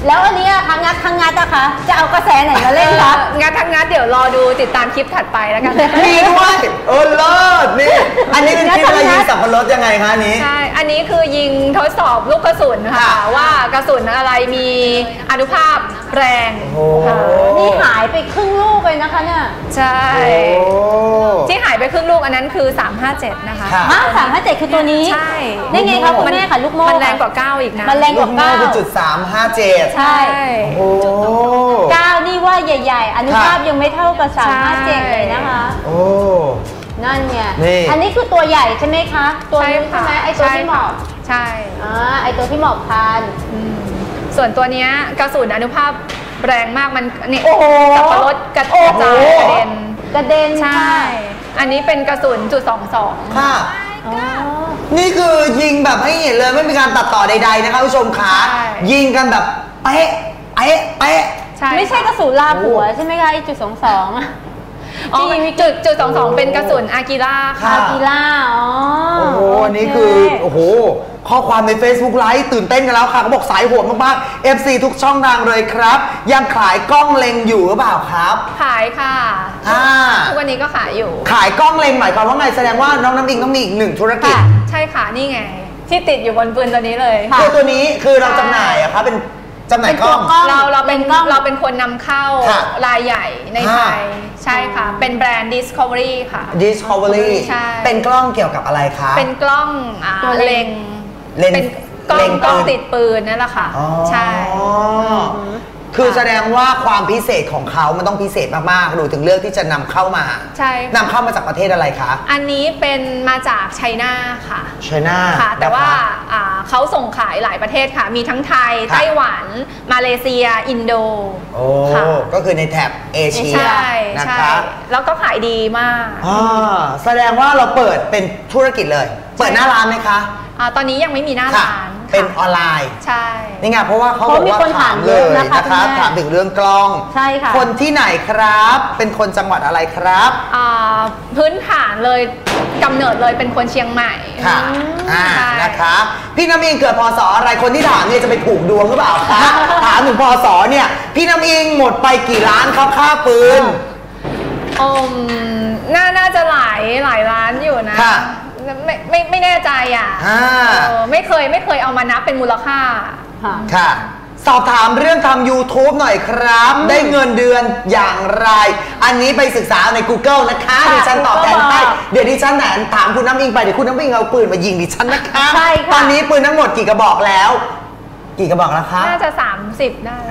แล้วอันนี้อะคะงัดทั้งงัดนะคะจะเอากระแสไหนมาเล่นคะงัดทั้งงัดเดี๋ยวรอดูติดตามคลิปถัดไปแล้วกันมีด้วยเลิศนี่อันนี้เป็นคลิปอะไรยิงสับปะรดยังไงคะนี้ใช่อันนี้คือยิงทดสอบลูกกระสุนค่ะว่ากระสุนอะไรมีอานุภาพแรงนี่หายไปครึ่งลูกเลยนะคะเนี่ยใช่ที่หายไปครึ่งลูกอันนั้นคือ357นะคะ 357คือตัวนี้ใช่ได้ไงคะคุณแม่ค่ะลูกโม่มันแรงกว่า9อีกนะมันแรงกว่า9 คือจุด357 ใช่9นี่ว่าใหญ่ๆอนุภาพยังไม่เท่ากับ357เลยนะคะนั่นเนี่ยอันนี้คือตัวใหญ่ใช่ไหมคะตัวนี้ใช่ไหมไอตัวที่หมอบใช่ไอตัวที่หมอบพันส่วนตัวนี้กระสุนอนุภาพแรงมากมันนี่สับปะรดกระจายกระเด็นใช่อันนี้เป็นกระสุน.22 ค่ะนี่คือยิงแบบให้เห็นเลยไม่มีการตัดต่อใดๆนะคะผู้ชมขายิงกันแบบเป๊ะไม่ใช่กระสุนลาหัวใช่ไหมคะไอ.22 ที่ยิงมี.22เป็นกระสุนอากิล่าค่ะอากิล่าโอ้โหอันนี้คือโอ้โหข้อความใน Facebook ไลฟ์ตื่นเต้นกันแล้วค่ะเขาบอกสายโหดมากๆ FC ทุกช่องทางเลยครับยังขายกล้องเล็งอยู่หรือเปล่าครับขายค่ะทุกวันนี้ก็ขายอยู่ขายกล้องเล็งหมายความว่าไงแสดงว่าน้องน้ำอิงต้องมีอีก1ธุรกิจใช่ค่ะนี่ไงที่ติดอยู่บนปืนตัวนี้เลยคือตัวนี้คือเราจำหน่ายอะครับเป็นจำหน่ายกล้องเราเป็นคนนำเข้ารายใหญ่ในไทยใช่ค่ะเป็นแบรนด์ Discovery ค่ะ Discovery เป็นกล้องเกี่ยวกับอะไรคะเป็นกล้องเล็งเป็นกล้องติดปืนนั่นแหละค่ะใช่คือแสดงว่าความพิเศษของเขามันต้องพิเศษมากๆดูถึงเลือกที่จะนำเข้ามาใช่นำเข้ามาจากประเทศอะไรคะอันนี้เป็นมาจากไชน่าค่ะไชน่าค่ะแต่ว่าเขาส่งขายหลายประเทศค่ะมีทั้งไทยไต้หวันมาเลเซียอินโดก็คือในแถบเอเชียนะคะแล้วก็ขายดีมากแสดงว่าเราเปิดเป็นธุรกิจเลยเปิดหน้าร้านไหมคะตอนนี้ยังไม่มีหน้าร้านเป็นออนไลน์ใช่นี่ไงเพราะว่าเขาบอกว่าถามเลยนะคะถามถึงเรื่องกล้องใช่ค่ะคนที่ไหนครับเป็นคนจังหวัดอะไรครับพื้นฐานเลยกำเนิดเลยเป็นคนเชียงใหม่ค่ะนะคะพี่น้ำอิงเกิดพศอะไรคนที่ถามเนี่ยจะไปผูกดวงหรือเปล่าคะถามถึงพศเนี่ยพี่น้ำอิงหมดไปกี่ล้านครับค่าปืนน่าจะหลายล้านอยู่นะไม่แน่ใจไม่เคยเอามานับเป็นมูลค่าค่ะสอบถามเรื่องทำ YouTube หน่อยครับได้เงินเดือนอย่างไรอันนี้ไปศึกษาใน Google นะคะดิฉันตอบแทนให้เดี๋ยวดิฉันถามคุณน้ำอิงไปเดี๋ยวคุณน้ำอิงเอาปืนมายิงดิฉันนะคะตอนนี้ปืนทั้งหมดกี่กระบอกแล้วกี่กระบอกแล้วคะน่าจะ30ได้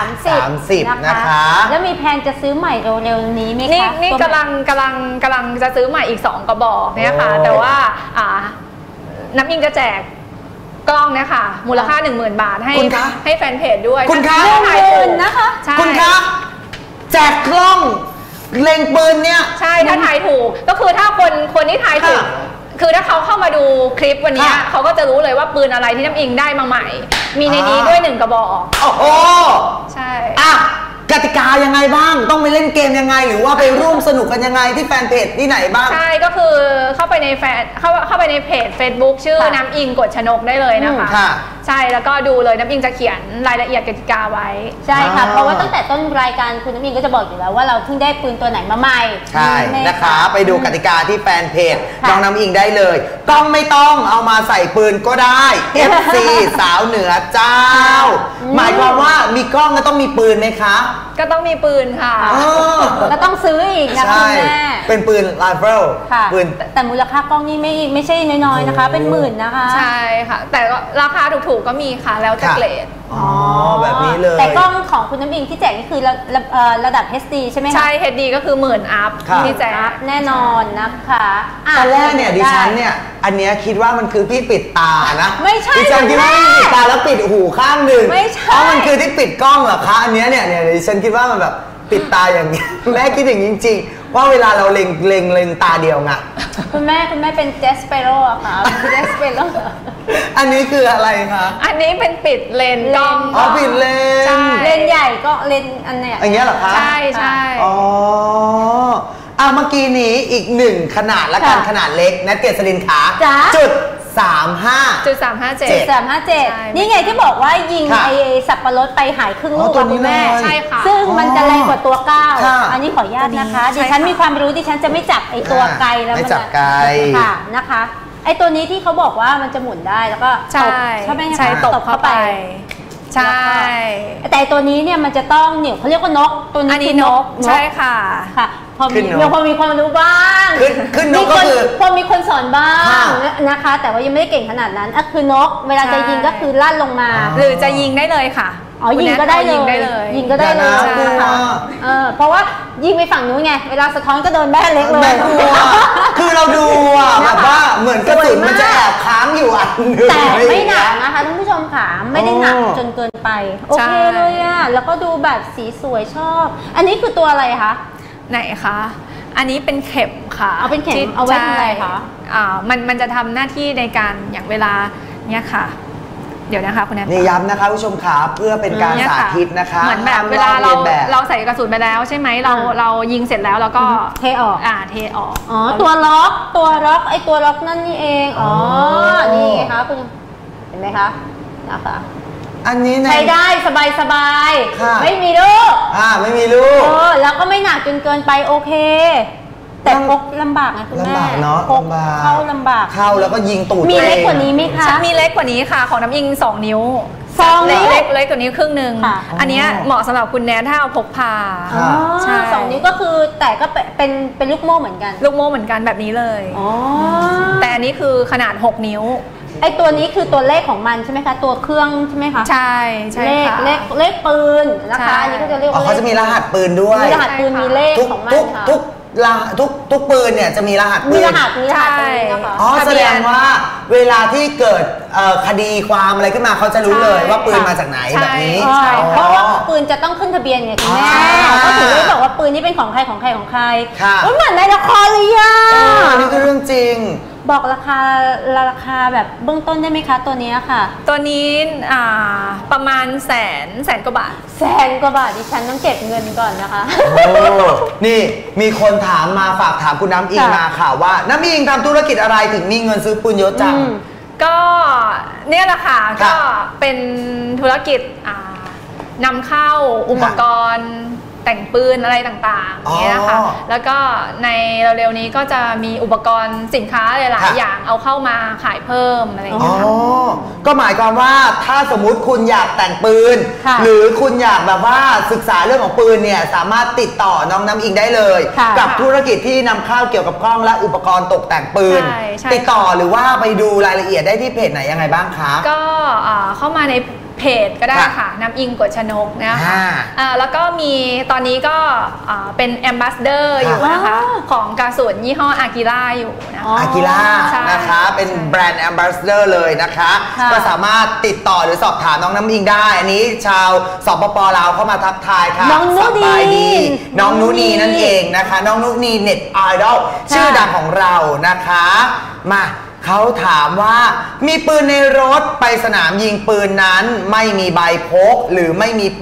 30นะคะแล้วมีแผนจะซื้อใหม่เร็วๆนี้ไหมคะนี่กำลังจะซื้อใหม่อีก2กระบอกเนี่ยค่ะแต่ว่าน้ำอิงจะแจกกล้องเนี่ยค่ะมูลค่า 10,000 บาทให้แฟนเพจด้วยคุณคะ 10,000นะคะคุณคะแจกกล้องเล็งปืนเนี่ยใช่ถ้าทายถูกก็คือถ้าคนที่ทายถูกคือถ้าเขาเข้ามาดูคลิปวันนี้เขาก็จะรู้เลยว่าปืนอะไรที่น้ำอิงได้มาใหม่มีในนี้ด้วย1กระบอกโอ้โหใช่กติกายังไงบ้างต้องไปเล่นเกมยังไงหรือว่าไปร่วมสนุกกันยังไงที่แฟนเพจที่ไหนบ้างใช่ก็คือเข้าไปในเพจ Facebook ชื่อน้ำอิงกฎชนกได้เลยนะคะใช่แล้วก็ดูเลยน้ำอิงจะเขียนรายละเอียดกติกาไว้ใช่ค่ะเพราะว่าตั้งแต่ต้นรายการคุณน้ำอิงก็จะบอกอยู่แล้วว่าเราเพิ่งได้ปืนตัวไหนมาใหม่ใช่นะคะไปดูกติกาที่แฟนเพจน้องน้ำอิงได้เลยกล้องไม่ต้องเอามาใส่ปืนก็ได้ FC สาวเหนือเจ้าหมายความว่ามีกล้องก็ต้องมีปืนไหมคะก็ต้องมีปืนค่ะก็ต้องซื้ออีกนะคุณแม่เป็นปืนไรเฟิลปืนแต่มูลค่ากล้องนี่ไม่ใช่น้อยๆนะคะเป็นหมื่นนะคะใช่ค่ะแต่ราคาถูกๆก็มีค่ะแล้วแต่เกรดแบบนี้เลยแต่กล้องของคุณน้ำอิงที่แจกนี่คือระดับ HD ใช่ไหมคะใช่ HD ก็คือ10,000 อัพที่แจกแน่นอนนะคะตอนแรกเนี่ยดิฉันเนี่ยอันนี้คิดว่ามันคือพี่ปิดตานะไม่ใช่ดิฉันคิดว่าพี่ปิดตาแล้วปิดหูข้างหนึ่งไม่ใช่เพราะมันคือที่ปิดกล้องเหรอคะอันนี้เนี่ยดิฉันคิดว่ามันแบบปิดตาอย่างนี้แม่คิดอย่างจริงๆว่าเวลาเราเล็งตาเดียวไงคุณแม่เป็นเจสเปโร่ค่ะเป็นเจสเปโร่อันนี้คืออะไรคะอันนี้เป็นปิดเลนกล้องปิดเลนเลนใหญ่ก็เลนอันเนี้ยอย่างเงี้ยเหรอคะใช่เมื่อกี้นี้อีก1ขนาดละกันขนาดเล็กนัทเกษรินขาจุด 357นี่ไงที่บอกว่ายิงไอสับปะรดไปหายครึ่งลูกค่ะคุณแม่ใช่ค่ะซึ่งมันจะแรงกว่าตัว9อันนี้ขออนุญาตนะคะดิฉันมีความรู้ดิฉันจะไม่จับไอตัวไกลแล้วไม่จับไกลค่ะนะคะไอตัวนี้ที่เขาบอกว่ามันจะหมุนได้แล้วก็ตบใช่ไหมคะตบเข้าไปใช่แต่ตัวนี้เนี่ยมันจะต้องเนี่ยเขาเรียกว่านกตัวนี้นกใช่ค่ะพอมีความรู้บ้างขึ้นนกก็คือพอมีคนสอนบ้างนะคะแต่ว่ายังไม่ได้เก่งขนาดนั้นคือนกเวลาจะยิงก็คือลั่นลงมาหรือจะยิงได้เลยค่ะยิงก็ได้เลยยิงก็ได้เลยเพราะว่ายิงไปฝั่งนู้นไงเวลาสะท้อนก็โดนแม่เล็กเลยคือเราดูแบบว่าเหมือนกระสุนมันจะแอบค้างอยู่อันนึงแต่ไม่หนักนะคะท่านผู้ชมค่ะไม่ได้หนักจนเกินไปโอเคเลยแล้วก็ดูแบบสีสวยชอบอันนี้คือตัวอะไรคะไหนคะอันนี้เป็นเข็มค่ะเอาเป็นเข็มเอาไว้ทำอะไรคะมันจะทำหน้าที่ในการอย่างเวลาเนี้ยค่ะเดี๋ยวนะคะคุณแอนนี่ย้ำนะคะผู้ชมขาเพื่อเป็นการสาธิตนะคะเหมือนแบบเวลาเราใส่กระสุนไปแล้วใช่ไหมเรายิงเสร็จแล้วเราก็เทออกเทออกตัวล็อกไอตัวล็อกนั่นนี่เองนี่ไงคะคุณเห็นไหมคะนะคะอันนี้ใช้ได้สบายไม่มีลูกไม่มีลูกแล้วก็ไม่หนักจนเกินไปโอเคแต่พกลำบากไงคุณแม่ลำบากเนาะเข้าลำบากเข้าแล้วก็ยิงตูดมีเล็กกว่านี้ไหมคะมีเล็กกว่านี้ค่ะของน้ำยิง2 นิ้วเล็กกว่านี้ครึ่งหนึ่งอันนี้เหมาะสำหรับคุณแนนถ้าเอาพกพาใช่2 นิ้วก็คือแต่ก็เป็นลูกโม่เหมือนกันลูกโม่เหมือนกันแบบนี้เลยแต่อันนี้คือขนาด6 นิ้วไอตัวนี้คือตัวเลขของมันใช่ไหมคะตัวเครื่องใช่ไหมคะใช่ค่ะเลขปืนนะคะอันนี้ก็จะเรียกว่าเขาจะมีรหัสปืนด้วยมีรหัสปืนมีเลขของมันค่ะทุกปืนเนี่ยจะมีรหัสปืนมีรหัสแสดงว่าเวลาที่เกิดคดีความอะไรขึ้นมาเขาจะรู้เลยว่าปืนมาจากไหนแบบนี้เพราะว่าปืนจะต้องขึ้นทะเบียนไงคุณแม่ก็ถือได้บอกว่าปืนนี้เป็นของใครเหมือนในละครเลยนี่คือเรื่องจริงบอกราคาแบบเบื้องต้นได้ไหมคะตัวนี้ค่ะตัวนี้ประมาณแสนกว่าบาท 100,000 กว่าบาทดิฉันต้องเก็บเงินก่อนนะคะนี่มีคนถามมาฝากถามคุณน้ำอิงมาค่ะว่าน้ำอิงทำธุรกิจอะไรถึงมีเงินซื้อปืนเยอะจังก็เนี่ยแหละค่ะก็เป็นธุรกิจนำเข้าอุปกรณ์แต่งปืนอะไรต่างๆนี่นะคะแล้วก็ในเร็วๆนี้ก็จะมีอุปกรณ์สินค้าหลายๆอย่างเอาเข้ามาขายเพิ่มอะไรอย่างเงี้ยก็หมายความว่าถ้าสมมุติคุณอยากแต่งปืนหรือคุณอยากแบบว่าศึกษาเรื่องของปืนเนี่ยสามารถติดต่อน้องน้ำอิงได้เลยกับธุรกิจที่นำเข้าเกี่ยวกับกล้องและอุปกรณ์ตกแต่งปืนติดต่อหรือว่าไปดูรายละเอียดได้ที่เพจไหนยังไงบ้างคะก็เข้ามาในเพจก็ได้ค่ะน้ำอิงกฎชนกนะคะแล้วก็มีตอนนี้ก็เป็นแอมบาสเดอร์อยู่นะคะของกระสุนยี่ห้ออากิล่าอยู่นะคะอากิล่านะคะเป็นแบรนด์แอมบาสเดอร์เลยนะคะก็สามารถติดต่อหรือสอบถามน้องน้ำอิงได้อันนี้ชาวสปป.ลาวเข้ามาทักทายค่ะน้องนุนีน้องนุนีนั่นเองนะคะน้องนุนีเน็ตไอดอลชื่อดังของเรานะคะมาเขาถามว่ามีปืนในรถไปสนามยิงปืนนั้นไม่มีใบพกหรือไม่มีป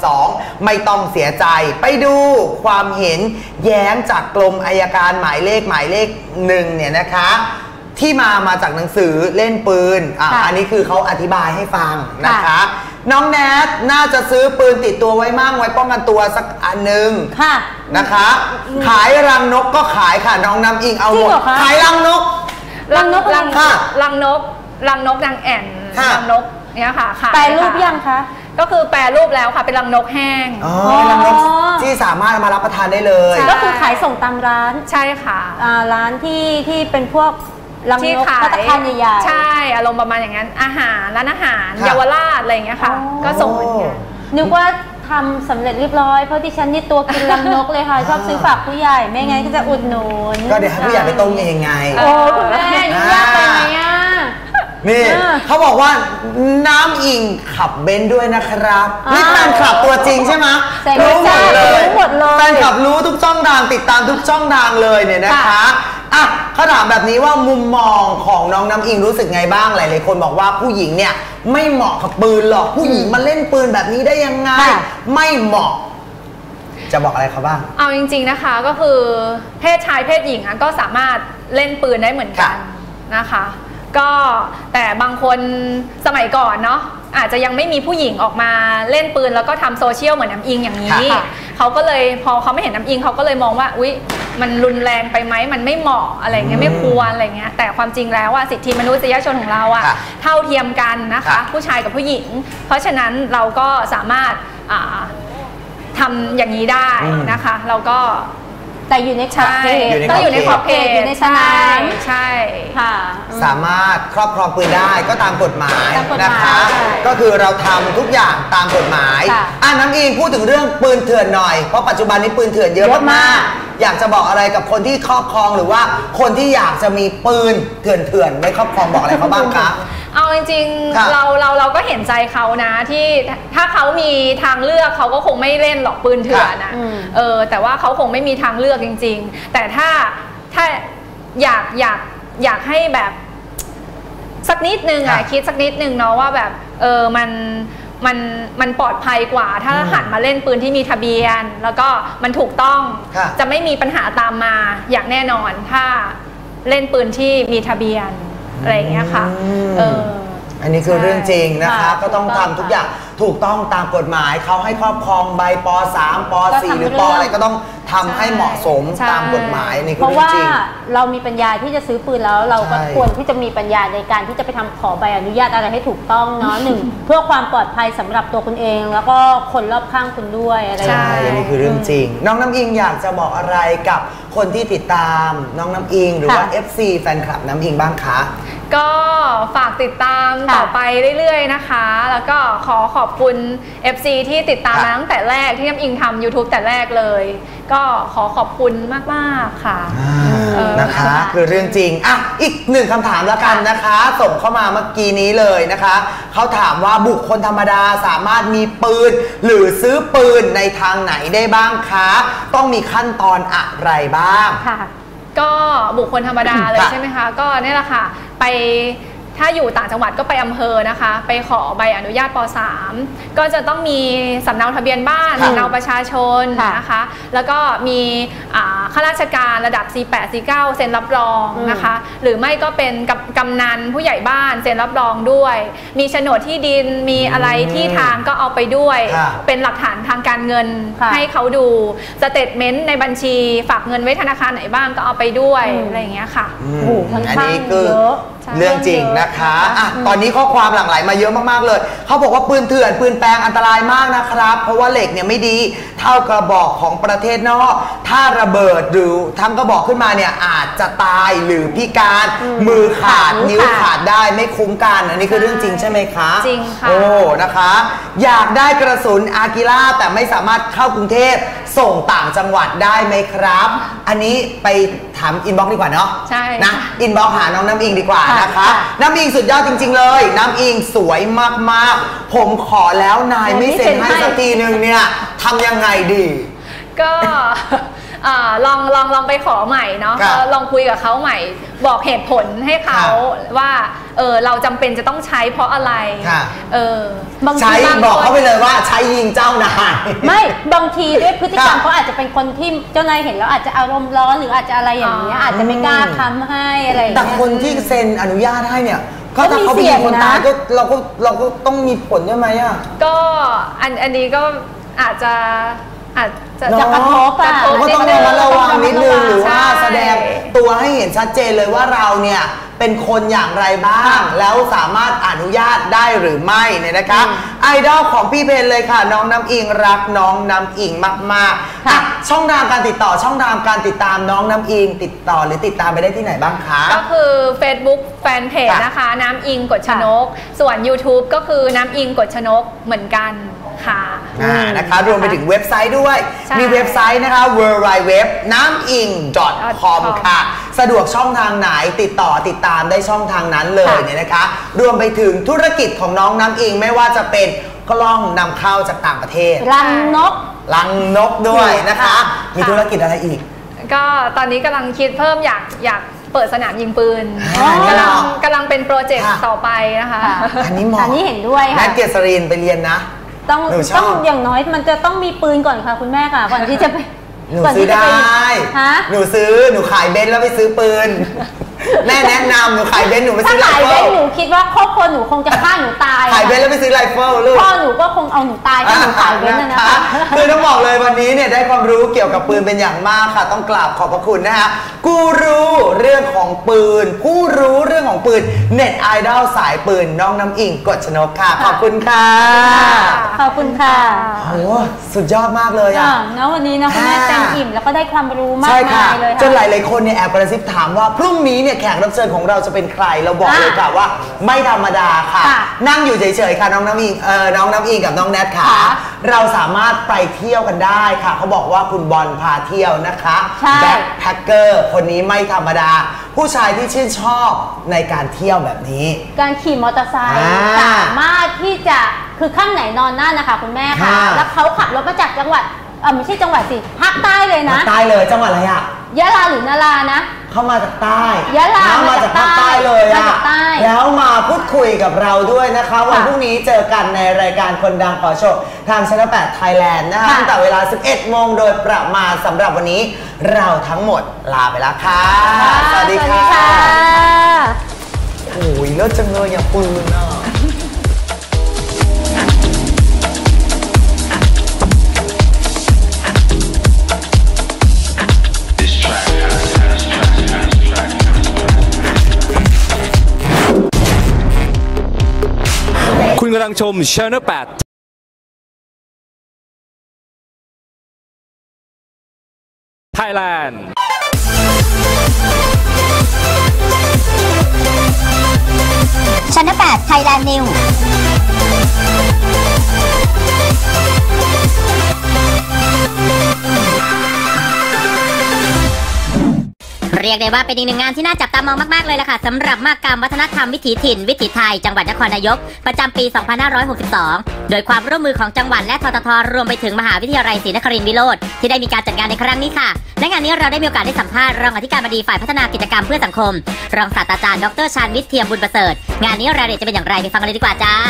.12 ไม่ต้องเสียใจไปดูความเห็นแย้งจากกรมอัยการหมายเลข1เนี่ยนะคะที่มาจากหนังสือเล่นปืนอันนี้คือเขาอธิบายให้ฟังนะคะน้องแนทน่าจะซื้อปืนติดตัวไว้มั่งไว้ป้องกันตัวสักอันนึงนะคะขายรังนกก็ขายค่ะน้องน้ำอิงเอาหมดขายรังนกรังนกนางแอ่นรังนกเนี่ยค่ะแปรรูปยังคะก็คือแปรรูปแล้วค่ะเป็นรังนกแห้งรังนกที่สามารถมารับประทานได้เลยก็คือขายส่งตามร้านใช่ค่ะร้านที่เป็นพวกรังนกพัตตาคารใหญ่ใช่อารมณ์ประมาณอย่างนั้นอาหารร้านอาหารเยาวราชอะไรอย่างเงี้ยค่ะก็ส่งเหมือนกันนึกว่าทำสำเร็จเรียบร้อยเพราะที่ฉันนี่ตัวกินรังนกเลยค่ะชอบซื้อฝากผู้ใหญ่ไม่งั้นก็จะอุดหนุนก็เดี๋ยวให้ผู้ใหญ่ไปต้มเองไงโอ้คุณแม่ยุ่งยากไปไหมนี่เขาบอกว่าน้ำอิงขับเบนซ์ด้วยนะครับนี่แฟนคลับตัวจริงใช่ไหมรู้หมดเลยแฟนคลับรู้ทุกช่องทางติดตามทุกช่องทางเลยเนี่ยนะคะเขาถามแบบนี้ว่ามุมมองของน้องน้ำอิงรู้สึกไงบ้างหลายๆคนบอกว่าผู้หญิงเนี่ยไม่เหมาะกับปืนหรอกผู้หญิงมาเล่นปืนแบบนี้ได้ยังไงไม่เหมาะจะบอกอะไรเขาบ้างเอาจริงๆนะคะก็คือเพศชายเพศหญิงก็สามารถเล่นปืนได้เหมือนกันนะคะก็แต่บางคนสมัยก่อนเนาะอาจจะยังไม่มีผู้หญิงออกมาเล่นปืนแล้วก็ทำโซเชียลเหมือนน้ำอิงอย่างนี้เขาก็เลยพอเขาไม่เห็นน้ำอิงเขาก็เลยมองว่าอุ๊ยมันรุนแรงไปไหมมันไม่เหมาะอะไรเงี้ยไม่ควรอะไรเงี้ยแต่ความจริงแล้วสิทธิมนุษยชนของเราเท่าเทียมกันนะคะผู้ชายกับผู้หญิงเพราะฉะนั้นเราก็สามารถทำอย่างนี้ได้นะคะเราก็แต่อยู่ในขอบเขตต้องอยู่ในขอบเขตอยู่ในสนามใช่ค่ะสามารถครอบครองปืนได้ก็ตามกฎหมายนะคะก็คือเราทำทุกอย่างตามกฎหมายน้ำอิงพูดถึงเรื่องปืนเถื่อนหน่อยเพราะปัจจุบันนี้ปืนเถื่อนเยอะมากๆอยากจะบอกอะไรกับคนที่ครอบครองหรือว่าคนที่อยากจะมีปืนเถื่อนไว้ครอบครองบอกอะไรเขาบ้างคะเอาจริงๆเราก็เห็นใจเขานะที่ถ้าเขามีทางเลือกเขาก็คงไม่เล่นหรอกปืนเถื่อนนะแต่ว่าเขาคงไม่มีทางเลือกจริงๆแต่ถ้าอยากให้แบบสักนิดนึงคิดสักนิดนึงเนาะว่าแบบมันปลอดภัยกว่าถ้าหันมาเล่นปืนที่มีทะเบียนแล้วก็มันถูกต้องจะไม่มีปัญหาตามมาอย่างแน่นอนถ้าเล่นปืนที่มีทะเบียนอะไรอย่างเงี้ยค่ะอันนี้คือเรื่องจริงนะคะก็ต้องทำทุกอย่างถูกต้องตามกฎหมายเขาให้ครอบครองใบป.3 ป.4 หรือป.อะไรก็ต้องทำให้เหมาะสมตามกฎหมายนี่คือเรื่องจริงเพราะว่าเรามีปัญญาที่จะซื้อปืนแล้วเราก็ควรที่จะมีปัญญาในการที่จะไปทำขอใบอนุญาตอะไรให้ถูกต้องเนาะ1เพื่อความปลอดภัยสำหรับตัวคุณเองแล้วก็คนรอบข้างคุณด้วยอะไรอย่างเงี้ยนี่คือเรื่องจริงน้องน้ำอิงอยากจะบอกอะไรกับคนที่ติดตามน้องน้ำอิงหรือว่า FC แฟนคลับน้ำอิงบ้างคะก็ฝากติดตามต่อไปเรื่อยๆนะคะแล้วก็ขอบคุณ FC ที่ติดตามมาตั้งแต่แรกที่น้ำอิงทำ YouTube แต่แรกเลยก็ขอบคุณมากๆค่ะนะคะคือเรื่องจริงอีกหนึ่งคำถามแล้วกันนะคะส่งเข้ามาเมื่อกี้นี้เลยนะคะเขาถามว่าบุคคลธรรมดาสามารถมีปืนหรือซื้อปืนในทางไหนได้บ้างคะต้องมีขั้นตอนอะไรบ้างก็บุคคลธรรมดาเลยใช่ไหมคะก็นี่แหละค่ะไปถ้าอยู่ต่างจังหวัดก็ไปอำเภอนะคะไปขอใบอนุญาตป.3 ก็จะต้องมีสำเนาทะเบียนบ้านสำเนาประชาชนนะคะแล้วก็มีข้าราชการระดับ C8 C9 เซ็นรับรองนะคะหรือไม่ก็เป็นกำนันผู้ใหญ่บ้านเซ็นรับรองด้วยมีโฉนดที่ดินมีอะไรที่ทางก็เอาไปด้วยเป็นหลักฐานทางการเงินให้เขาดูสเตทเมนต์ในบัญชีฝากเงินไว้ธนาคารไหนบ้างก็เอาไปด้วยอะไรอย่างเงี้ยค่ะอันนี้คือเรื่องจริงนะคะตอนนี้ข้อความหลั่งไหลมาเยอะมากๆเลยเขาบอกว่าปืนเถื่อนปืนแปลงอันตรายมากนะครับเพราะว่าเหล็กเนี่ยไม่ดีเท่ากระบอกของประเทศนอกถ้าระเบิดหรือทั้งกระบอกขึ้นมาเนี่ยอาจจะตายหรือพิการมือขาดนิ้วขาดได้ไม่คุ้มกันอันนี้คือเรื่องจริงใช่ไหมคะจริงค่ะโอ้นะคะอยากได้กระสุนอากิล่าแต่ไม่สามารถเข้ากรุงเทพส่งต่างจังหวัดได้ไหมครับอันนี้ไปถามอินบ็อกซ์ดีกว่าเนาะใช่นะอินบ็อกซ์หาน้องน้ำอิงดีกว่านะคะน้ำอิงสุดยอดจริงๆเลยน้ำอิงสวยมากๆผมขอแล้วนายไม่เซ็นให้สักทีนึงเนี่ยทำยังไงดีก็ลองไปขอใหม่เนาะลองคุยกับเขาใหม่บอกเหตุผลให้เขาว่าเราจำเป็นจะต้องใช้เพราะอะไรใช้บอกเขาไปเลยว่าใช้ยิงเจ้านายไม่บางทีด้วยพฤติกรรมเขาอาจจะเป็นคนที่เจ้านายเห็นแล้วอาจจะอารมณ์ร้อนหรืออาจจะอะไรอย่างนี้อาจจะไม่กล้าค้ำให้อะไรแต่คนที่เซ็นอนุญาตให้เนี่ยก็ถ้าเขาเป็นคนตายก็เราก็ต้องมีผลใช่ไหมก็อันนี้ก็อาจจะกระทบก็ต้องระวังนิดนึงหรือว่าแสดงตัวให้เห็นชัดเจนเลยว่าเราเนี่ยเป็นคนอย่างไรบ้างแล้วสามารถอนุญาตได้หรือไม่เนี่ยนะคะไอดอลของพี่เพนเลยค่ะน้องน้ำอิงรักน้องน้ำอิงมากๆช่องทางการติดต่อช่องทางการติดตามน้องน้ำอิงติดต่อหรือติดตามไปได้ที่ไหนบ้างคะก็คือ Facebook Fanpage นะคะน้ำอิงกฎชนกส่วน YouTube ก็คือน้ำอิงกฎชนกเหมือนกันนะคะรวมไปถึงเว็บไซต์ด้วยมีเว็บไซต์นะคะ www.naming.com ค่ะสะดวกช่องทางไหนติดตามได้ช่องทางนั้นเลยเนี่ยนะคะรวมไปถึงธุรกิจของน้องน้ำอิงไม่ว่าจะเป็นกล้องนำเข้าจากต่างประเทศรังนกด้วยนะคะมีธุรกิจอะไรอีกก็ตอนนี้กำลังคิดเพิ่มอยากเปิดสนามยิงปืนกำลังเป็นโปรเจกต์ต่อไปนะคะอันนี้เห็นด้วยค่ะแม่เกษรินไปเรียนนะต้องอย่างน้อยมันจะต้องมีปืนก่อนค่ะคุณแม่ค่ะก่อนที่จะไปหนูซื้อได้หนูขายเบนซ์แล้วไปซื้อปืนแม่แนะนำหนูขายเบนซ์หนูไปซื้อไรถ้าขายเฟิเบลนซ์หนูคิดว่าครอบครัวหนูคงจะฆ่าหนูตายขายเบนซ์แล้วไปซื้อไรเฟิลลูกพ่อหนูก็คงเอาหนูตายถ้าหนูขายเบนซ์นะคะคือต้องบอกเลยวันนี้เนี่ยได้ความรู้เกี่ยวกับปืนเป็นอย่างมากค่ะต้องกราบขอบพระคุณนะคะกูรู้เรื่องของปืนผู้รู้เรื่องของปืนเน็ตไอดอลสายปืนน้องน้ำอิงกฎชนกค่ะขอบคุณค่ะขอบคุณค่ะโอ้สุดยอดมากเลยอ่ะเนาะวันนี้นะคุณแม่เต็มอิ่มแล้วก็ได้ความรู้มากมายเลยค่ะจนหลายๆคนเนี่ยแอบกระซิบถามว่าพรุ่งนี้เนี่ยแขกรับเชิญของเราจะเป็นใครเราบอกเลยค่ะว่าไม่ธรรมดาค่ะนั่งอยู่เฉยๆค่ะน้องน้ำอิงน้องน้ำอิงกับน้องแนทค่ะเราสามารถไปเที่ยวกันได้ค่ะเขาบอกว่าคุณบอลพาเที่ยวนะคะแบ็คแพคเกอร์คนนี้ไม่ธรรมดาผู้ชายที่ชื่นชอบในการเที่ยวแบบนี้การขี่มอเตอร์ไซค์สามารถที่จะคือข้างไหนนอนนั่นนะคะคุณแม่ค่ะแล้วเขาขับรถมาจากจังหวัดไม่ใช่จังหวัดสิภาคใต้เลยนะภาคใต้เลยจังหวัดอะไรอะยะลาหรือนารานะเข้ามาจากใต้ยะลามาจากภาคใต้เลยอะแล้วมาพูดคุยกับเราด้วยนะคะวันพรุ่งนี้เจอกันในรายการคนดังขอโชคทางช่อง 8 Thailand นะคะตั้งแต่เวลา 11 โมงโดยประมาณสำหรับวันนี้เราทั้งหมดลาไปแล้วค่ะสวัสดีค่ะโอ้ยเลิศจังเลยอย่างปืนอ่ะคุณกำลังชม Channel 8 Thailand Channel 8 Thailand Newsเรียกได้ว่าเป็นอีกหนึ่งงานที่น่าจับตามองมากๆเลยล่ะค่ะสำหรับมหกรรมวัฒนธรรมวิถีถิ่นวิถีไทยจังหวัดนครนายกประจำปี 2562 โดยความร่วมมือของจังหวัดและททท.รวมไปถึงมหาวิทยาลัยศรีนครินทร์วิโรจน์ที่ได้มีการจัดงานในครั้งนี้ค่ะและงานนี้เราได้มีโอกาสได้สัมภาษณ์รองอธิการบดีฝ่ายพัฒนากิจกรรมเพื่อสังคมรองศาสตราจารย์ดร.ชาญวิทย์เทียมบุญประเสริฐงานนี้รายละเอียดจะเป็นอย่างไรไปฟังกันเลยดีกว่าจ้า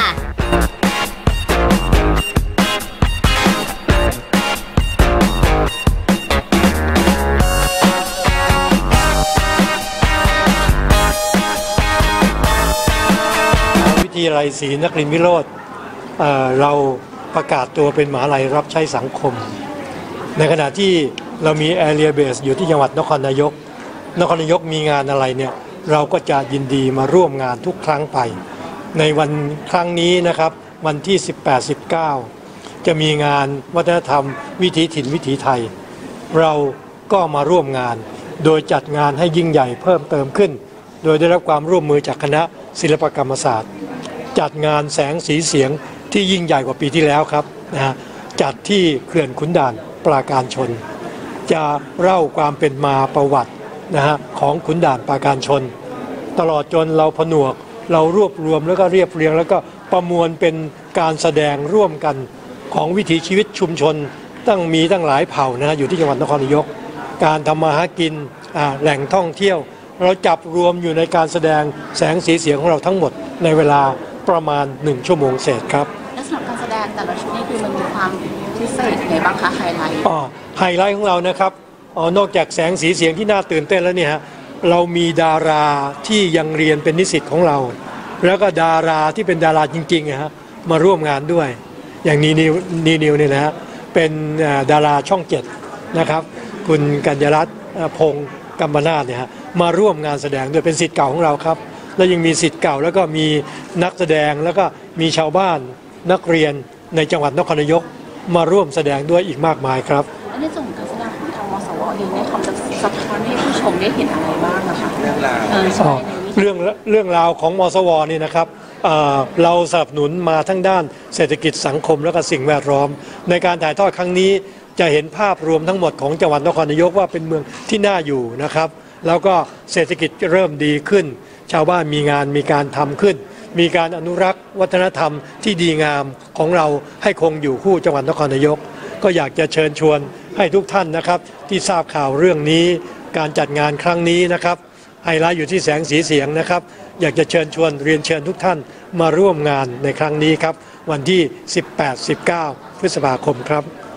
วิทยาลัยศรีนครินทร์วิโรจน์เราประกาศตัวเป็นมหาลัยรับใช้สังคมในขณะที่เรามี Area Base อยู่ที่จังหวัดนครนายกมีงานอะไรเนี่ยเราก็จะยินดีมาร่วมงานทุกครั้งไปในวันครั้งนี้นะครับวันที่ 18-19 จะมีงานวัฒนธรรมวิถีถิ่นวิถีไทยเราก็มาร่วมงานโดยจัดงานให้ยิ่งใหญ่เพิ่มเติมขึ้นโดยได้รับความร่วมมือจากคณะศิลปกรรมศาสตร์จัดงานแสงสีเสียงที่ยิ่งใหญ่กว่าปีที่แล้วครับจัดที่เขื่อนขุนด่านปราการชนจะเล่าความเป็นมาประวัติของขุนด่านปราการชนตลอดจนเราผนวกเรารวบรวมแล้วก็เรียบเรียงแล้วก็ประมวลเป็นการแสดงร่วมกันของวิถีชีวิตชุมชนตั้งหลายเผ่าอยู่ที่จังหวัดนครนายกการทำมาหากินแหล่งท่องเที่ยวเราจับรวมอยู่ในการแสดงแสงสีเสียงของเราทั้งหมดในเวลาประมาณ1 ชั่วโมงเศษครับและสำหรับการแสดงแต่ละชุดนี้คือมันมีความพิเศษยังไงบ้างคะไฮไลท์ไฮไลท์ของเรานะครับนอกจากแสงสีเสียงที่น่าตื่นเต้นแล้วเนี่ยเรามีดาราที่ยังเรียนเป็นนิสิตของเราแล้วก็ดาราที่เป็นดาราจริงๆมาร่วมงานด้วยอย่างนิวเนี่ยนะเป็นดาราช่อง7นะครับคุณกัญญรัตน์พงศ์กัมปนาทเนี่ยมาร่วมงานแสดงด้วยเป็นศิษย์เก่าของเราครับและยังมีศิษย์เก่าแล้วก็มีนักแสดงแล้วก็มีชาวบ้านนักเรียนในจังหวัดนครนายกมาร่วมแสดงด้วยอีกมากมายครับในส่วนของการแสดงของทางมสว.เองเนี่ยเขาจะสะท้อนให้ผู้ชมได้เห็นอะไรบ้างนะคะเรื่องราวของมสว.นี่นะครับเราสนับสนุนมาทั้งด้านเศรษฐกิจสังคมและก็สิ่งแวดล้อมในการถ่ายทอดครั้งนี้จะเห็นภาพรวมทั้งหมดของจังหวัดนครนายกว่าเป็นเมืองที่น่าอยู่นะครับแล้วก็เศรษฐกิจเริ่มดีขึ้นชาวบ้านมีงานมีการทำขึ้นมีการอนุรักษ์วัฒนธรรมที่ดีงามของเราให้คงอยู่คู่จังหวัดนครนายกก็อยากจะเชิญชวนให้ทุกท่านนะครับที่ทราบข่าวเรื่องนี้การจัดงานครั้งนี้นะครับไฮไลท์อยู่ที่แสงสีเสียงนะครับอยากจะเชิญชวนเรียนเชิญทุกท่านมาร่วมงานในครั้งนี้ครับวันที่ 18-19 พฤษภาคมครับท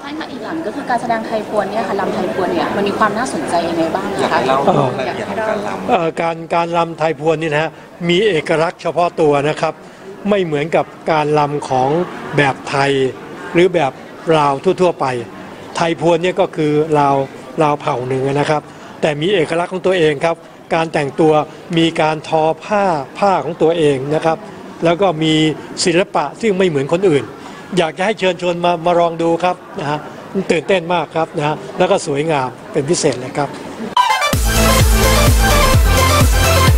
ช่ค่ะอีกหลังก็คือการแสดงไทยพวนเนี่ยค่ะลำไทยพวนเนี่ยมันมีความน่าสนใจยังไงบ้างคะการรำไทยพวนนี่นะฮะมีเอกลักษณ์เฉพาะตัวนะครับไม่เหมือนกับการรำของแบบไทยหรือแบบลาวทั่วๆไปไทยพวนเนี่ยก็คือลาวเผ่าหนึ่งนะครับแต่มีเอกลักษณ์ของตัวเองครับการแต่งตัวมีการทอผ้าของตัวเองนะครับแล้วก็มีศิลปะซึ่งไม่เหมือนคนอื่นอยากจะให้เชิญชวนมาลองดูครับนะฮะตื่นเต้นมากครับนะฮะแล้วก็สวยงามเป็นพิเศษเลยครับ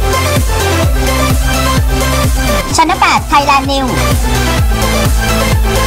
Channel 8 Thailand News